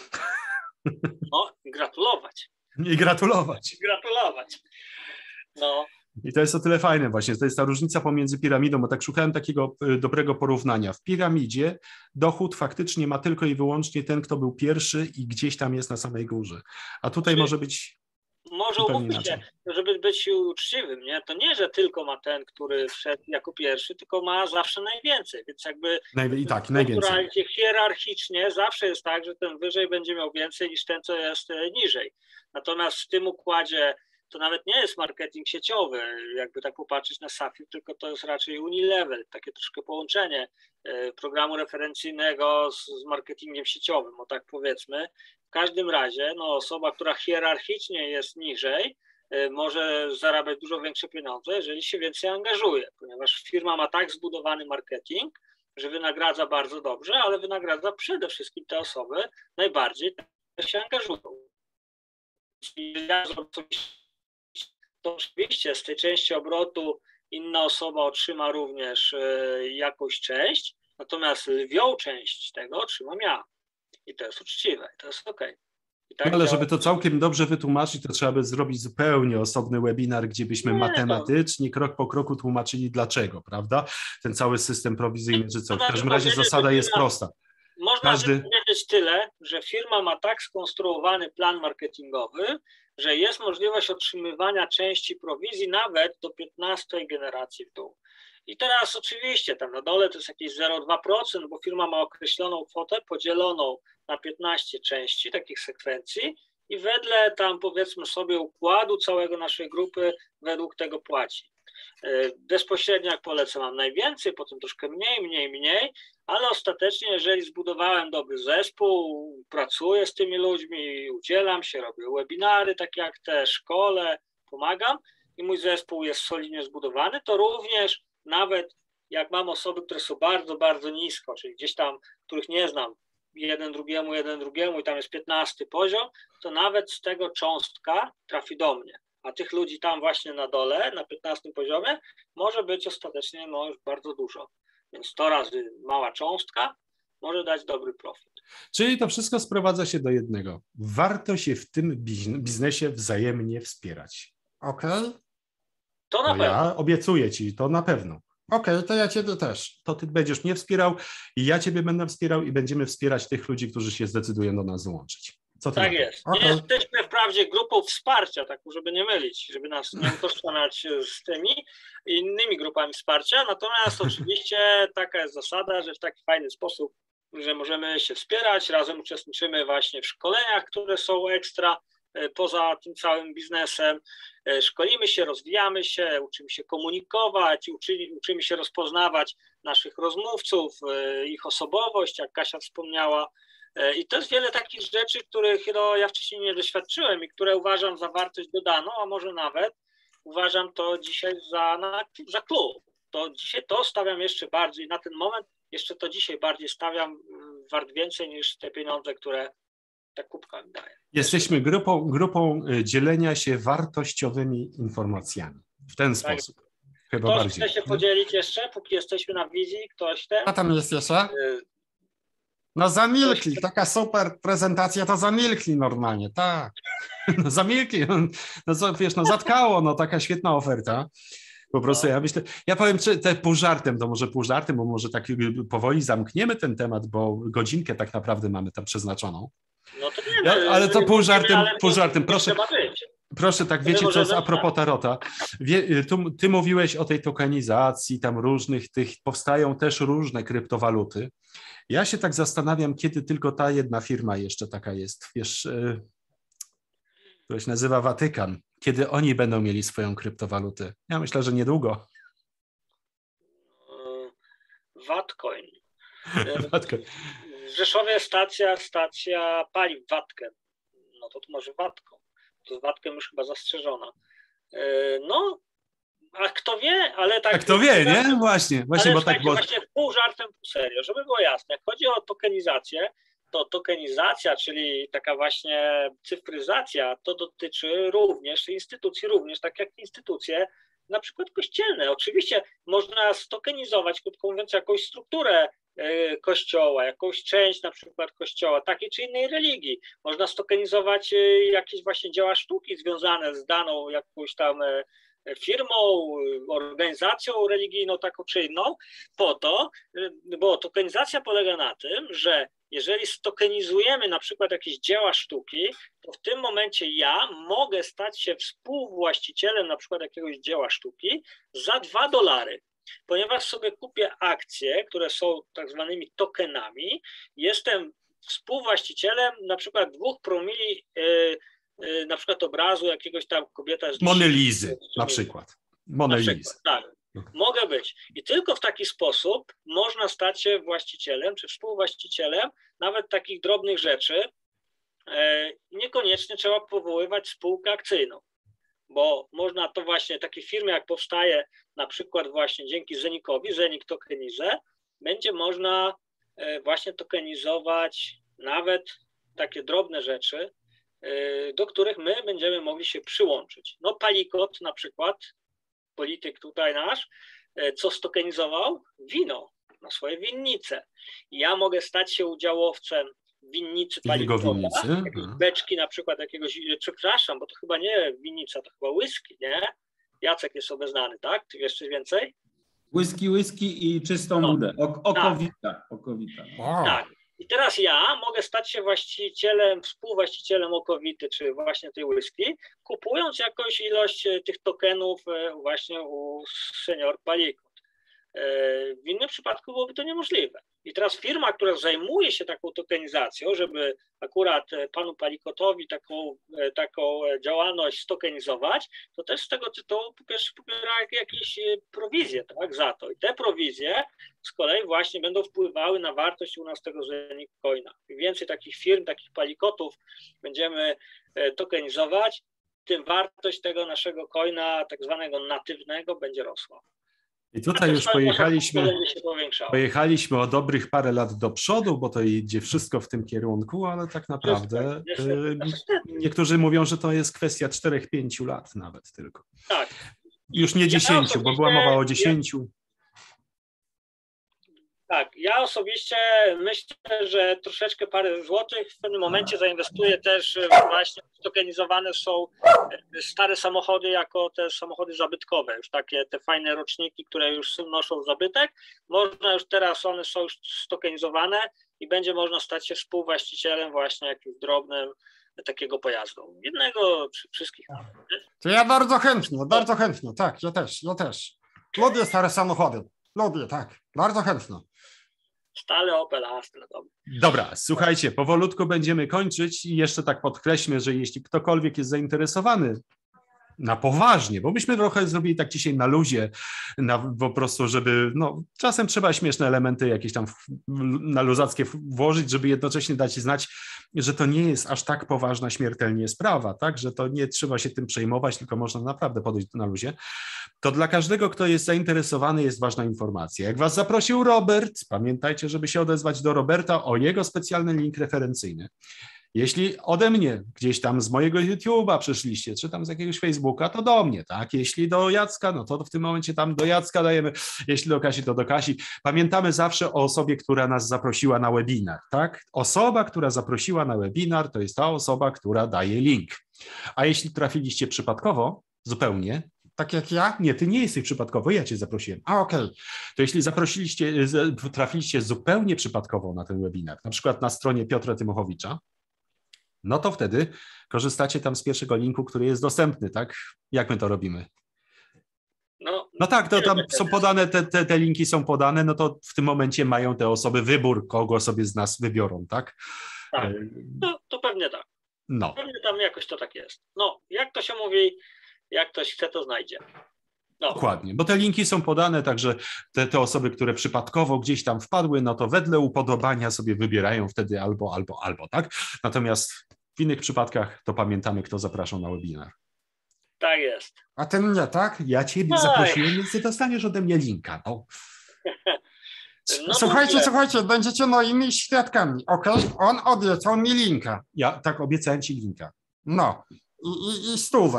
No, gratulować. I gratulować. Gratulować. No. I to jest o tyle fajne właśnie, to jest ta różnica pomiędzy piramidą, bo tak szukałem takiego dobrego porównania. W piramidzie dochód faktycznie ma tylko i wyłącznie ten, kto był pierwszy i gdzieś tam jest na samej górze. A tutaj może być może umówmy się, żeby być uczciwym, nie? To nie, że tylko ma ten, który wszedł jako pierwszy, tylko ma zawsze najwięcej, więc jakby najwięcej. Hierarchicznie zawsze jest tak, że ten wyżej będzie miał więcej niż ten, co jest niżej. Natomiast w tym układzie to nawet nie jest marketing sieciowy, jakby tak popatrzeć na Safir, tylko to jest raczej unilevel, takie troszkę połączenie programu referencyjnego z marketingiem sieciowym, o tak powiedzmy. W każdym razie no, osoba, która hierarchicznie jest niżej, może zarabiać dużo większe pieniądze, jeżeli się więcej angażuje, ponieważ firma ma tak zbudowany marketing, że wynagradza bardzo dobrze, ale wynagradza przede wszystkim te osoby najbardziej, które się angażują. ja to oczywiście z tej części obrotu inna osoba otrzyma również jakąś część, natomiast lwią część tego otrzymam ja. I to jest uczciwe, i to jest okej. Tak, ale żeby to całkiem dobrze wytłumaczyć, to trzeba by zrobić zupełnie osobny webinar, gdzie byśmy matematycznie, krok po kroku tłumaczyli dlaczego, prawda? Ten cały system prowizyjny, czy co. W każdym razie zasada jest prosta. Można powiedzieć tyle, że firma ma tak skonstruowany plan marketingowy, że jest możliwość otrzymywania części prowizji nawet do 15 generacji w dół. I teraz oczywiście tam na dole to jest jakieś 0,2%, bo firma ma określoną kwotę podzieloną na 15 części takich sekwencji i wedle tam powiedzmy sobie układu całego naszej grupy według tego płaci. Bezpośrednio jak polecę mam najwięcej, potem troszkę mniej, ale ostatecznie jeżeli zbudowałem dobry zespół, pracuję z tymi ludźmi, udzielam się, robię webinary takie jak te, szkole, pomagam i mój zespół jest solidnie zbudowany, to również nawet jak mam osoby, które są bardzo, bardzo nisko, czyli gdzieś tam, których nie znam, jeden drugiemu i tam jest 15 poziom, to nawet z tego cząstka trafi do mnie. A tych ludzi tam właśnie na dole, na 15 poziomie, może być ostatecznie już bardzo dużo. Więc 100 razy mała cząstka może dać dobry profit. Czyli to wszystko sprowadza się do jednego. Warto się w tym biznesie wzajemnie wspierać. Okej? To na pewno. Ja obiecuję ci, to na pewno. Okej, to ja ciebie też. To ty będziesz mnie wspierał i ja ciebie będę wspierał i będziemy wspierać tych ludzi, którzy się zdecydują do nas dołączyć. Co ty Tak na to? jest. Nie jesteśmy wprawdzie grupą wsparcia, tak żeby nie mylić, żeby nas nie utożsamiać z tymi innymi grupami wsparcia, natomiast oczywiście taka jest zasada, że w taki fajny sposób, że możemy się wspierać, razem uczestniczymy właśnie w szkoleniach, które są ekstra poza tym całym biznesem, szkolimy się, rozwijamy się, uczymy się komunikować, uczymy się rozpoznawać naszych rozmówców, ich osobowość, jak Kasia wspomniała. I to jest wiele takich rzeczy, których ja wcześniej nie doświadczyłem i które uważam za wartość dodaną, a może nawet uważam to dzisiaj za klub. To dzisiaj to stawiam jeszcze bardziej, na ten moment jeszcze to dzisiaj bardziej stawiam wart więcej niż te pieniądze, które ta kubka mi daje. Jesteśmy grupą dzielenia się wartościowymi informacjami. W ten sposób. Chyba Ktoś bardziej. chce się podzielić jeszcze, póki jesteśmy na wizji? Ktoś ten? A tam jest jeszcze? No zamilkli, taka super prezentacja, to zamilkli normalnie, tak. No zamilkli, no co, wiesz, no zatkało, no taka świetna oferta. Po prostu ja myślę, ja powiem pół żartem, bo może tak powoli zamkniemy ten temat, bo godzinkę tak naprawdę mamy tam przeznaczoną. No to nie, ale to pół żartem, proszę tak, wiecie co, a propos tarota, ty mówiłeś o tej tokenizacji, tam różnych powstają też różne kryptowaluty. Ja się tak zastanawiam, kiedy tylko ta jedna firma jeszcze taka jest, wiesz, która się nazywa Watykan, kiedy oni będą mieli swoją kryptowalutę. Ja myślę, że niedługo. Watcoin. W Rzeszowie stacja paliw Watkę. No to może Watką. To z Watkiem już chyba zastrzeżona. No, a kto wie, ale tak... A kto wie, nie? Właśnie, bo tak... Właśnie pół żartem, pół serio, żeby było jasne. Jak chodzi o tokenizację, to tokenizacja, czyli taka właśnie cyfryzacja, to dotyczy również instytucji, tak jak instytucje na przykład kościelne. Oczywiście można stokenizować, krótko mówiąc, jakąś strukturę kościoła, jakąś część na przykład kościoła, takiej czy innej religii. Można stokenizować jakieś właśnie dzieła sztuki związane z daną jakąś tam firmą, organizacją religijną taką czy inną, po to, bo tokenizacja polega na tym, że jeżeli stokenizujemy na przykład jakieś dzieła sztuki, to w tym momencie ja mogę stać się współwłaścicielem na przykład jakiegoś dzieła sztuki za $2. Ponieważ sobie kupię akcje, które są tak zwanymi tokenami, jestem współwłaścicielem na przykład 2 promili na przykład obrazu jakiegoś tam kobieta z Mony Lisy na przykład. Mony Lisy. Tak, mogę być. I tylko w taki sposób można stać się właścicielem czy współwłaścicielem nawet takich drobnych rzeczy. Niekoniecznie trzeba powoływać spółkę akcyjną, bo można to właśnie, takie firmy jak powstaje na przykład właśnie dzięki Zenikowi, Zenik Tokenize, będzie można właśnie tokenizować nawet takie drobne rzeczy, do których my będziemy mogli się przyłączyć. No Palikot na przykład, polityk tutaj nasz, co stokenizował? Wino na swoje winnice. Ja mogę stać się udziałowcem winnicy Palikowa, jakieś beczki na przykład jakiegoś, przepraszam, bo to chyba nie winnica, to chyba whisky, nie? Jacek jest obeznany, tak? Ty wiesz coś więcej? Whisky i czystą wódę. Okowita. Wow. Tak. I teraz ja mogę stać się właścicielem, współwłaścicielem Okowity, czy właśnie tej whisky, kupując jakąś ilość tych tokenów właśnie u senior Palikot. W innym przypadku byłoby to niemożliwe. I teraz firma, która zajmuje się taką tokenizacją, żeby akurat panu Palikotowi taką działalność stokenizować, to też z tego tytułu pobiera jakieś prowizje, tak, za to. I te prowizje z kolei właśnie będą wpływały na wartość u nas tego Zenic Coina. Im więcej takich firm, takich Palikotów będziemy tokenizować, tym wartość tego naszego coina, tak zwanego natywnego, będzie rosła. I tutaj już pojechaliśmy o dobrych parę lat do przodu, bo to idzie wszystko w tym kierunku, ale tak naprawdę niektórzy mówią, że to jest kwestia 4-5 lat nawet tylko. Tak. Już nie 10, bo była mowa o 10. Tak, ja osobiście myślę, że troszeczkę parę złotych w pewnym momencie zainwestuję też właśnie, tokenizowane są stare samochody jako te samochody zabytkowe, już takie te fajne roczniki, które już noszą zabytek. Można już teraz, one są już stokenizowane i będzie można stać się współwłaścicielem właśnie jakimś drobnym takiego pojazdu. Jednego czy wszystkich. To ja bardzo chętnie, tak, ja też. Lubię stare samochody, tak, bardzo chętnie. Stale Opel Astra. Dobra, słuchajcie, powolutku będziemy kończyć i jeszcze tak podkreślmy, że jeśli ktokolwiek jest zainteresowany na poważnie, bo myśmy trochę zrobili tak dzisiaj na luzie, po prostu, żeby, no, czasem trzeba śmieszne elementy jakieś tam na luzackie włożyć, żeby jednocześnie dać znać, że to nie jest aż tak poważna śmiertelnie sprawa, tak, że to nie trzeba się tym przejmować, tylko można naprawdę podejść na luzie. To dla każdego, kto jest zainteresowany, jest ważna informacja. Jak was zaprosił Robert, pamiętajcie, żeby się odezwać do Roberta o jego specjalny link referencyjny. Jeśli ode mnie, gdzieś tam z mojego YouTube'a przyszliście, czy tam z jakiegoś Facebooka, to do mnie, tak? Jeśli do Jacka, no to w tym momencie tam do Jacka dajemy, jeśli do Kasi, to do Kasi. Pamiętamy zawsze o osobie, która nas zaprosiła na webinar, tak? Osoba, która zaprosiła na webinar, to jest ta osoba, która daje link. A jeśli trafiliście przypadkowo, zupełnie, tak jak ja? Nie, ty nie jesteś przypadkowo, ja cię zaprosiłem. Okej. To jeśli trafiliście zupełnie przypadkowo na ten webinar, na przykład na stronie Piotra Tymochowicza, no to wtedy korzystacie tam z pierwszego linku, który jest dostępny, tak? Jak my to robimy? No tak, to tam są podane, te linki są podane, no to w tym momencie mają te osoby wybór, kogo sobie z nas wybiorą, tak? Tak, to pewnie tak. No. Pewnie tam jakoś to tak jest. No, jak to się mówi, jak ktoś chce, to znajdzie. No. Dokładnie, bo te linki są podane, także te osoby, które przypadkowo gdzieś tam wpadły, no to wedle upodobania sobie wybierają wtedy albo, tak? Natomiast w innych przypadkach to pamiętamy, kto zapraszał na webinar. Tak jest. A ty mnie, tak? Ja ciebie zaprosiłem, więc ty dostaniesz ode mnie linka. No. No słuchajcie, będziecie moimi świadkami, okej? On obiecał mi linka. Ja tak obiecałem ci linka. No, i 100.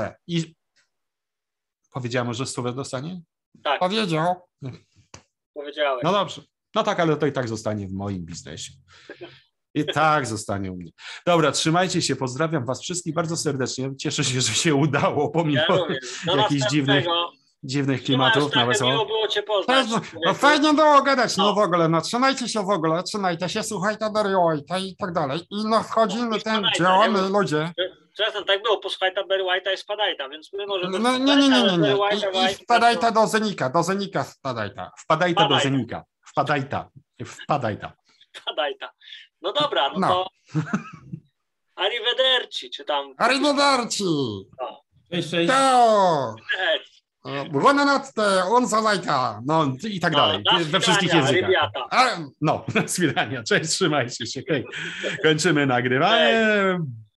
Powiedziałem, że 100 dostanie? Tak. Powiedział. Powiedziałeś. No dobrze. No tak, ale to i tak zostanie w moim biznesie. I tak zostanie u mnie. Dobra, trzymajcie się, pozdrawiam was wszystkich bardzo serdecznie. Cieszę się, że się udało, pomimo jakichś dziwnych klimatów. Miło było cię poznać. No fajnie było gadać, no w ogóle, no trzymajcie się, słuchajcie do Barry i tak dalej. I no wchodzimy ten, działamy ludzie. Czasem tak było, posłuchaj ta Barry White'a i spadajta, więc my możemy... No nie. I wpadajta do Zenika wpadajta. Wpadajta do Zenika. Wpadajta. No dobra, no to... Arrivederci, czy tam... Arrivederci! Cześć. Ciao! Buonanotte, unsolajta. No i tak dalej, we wszystkich językach. No, do widzenia, cześć, trzymajcie się. Kończymy nagrywanie.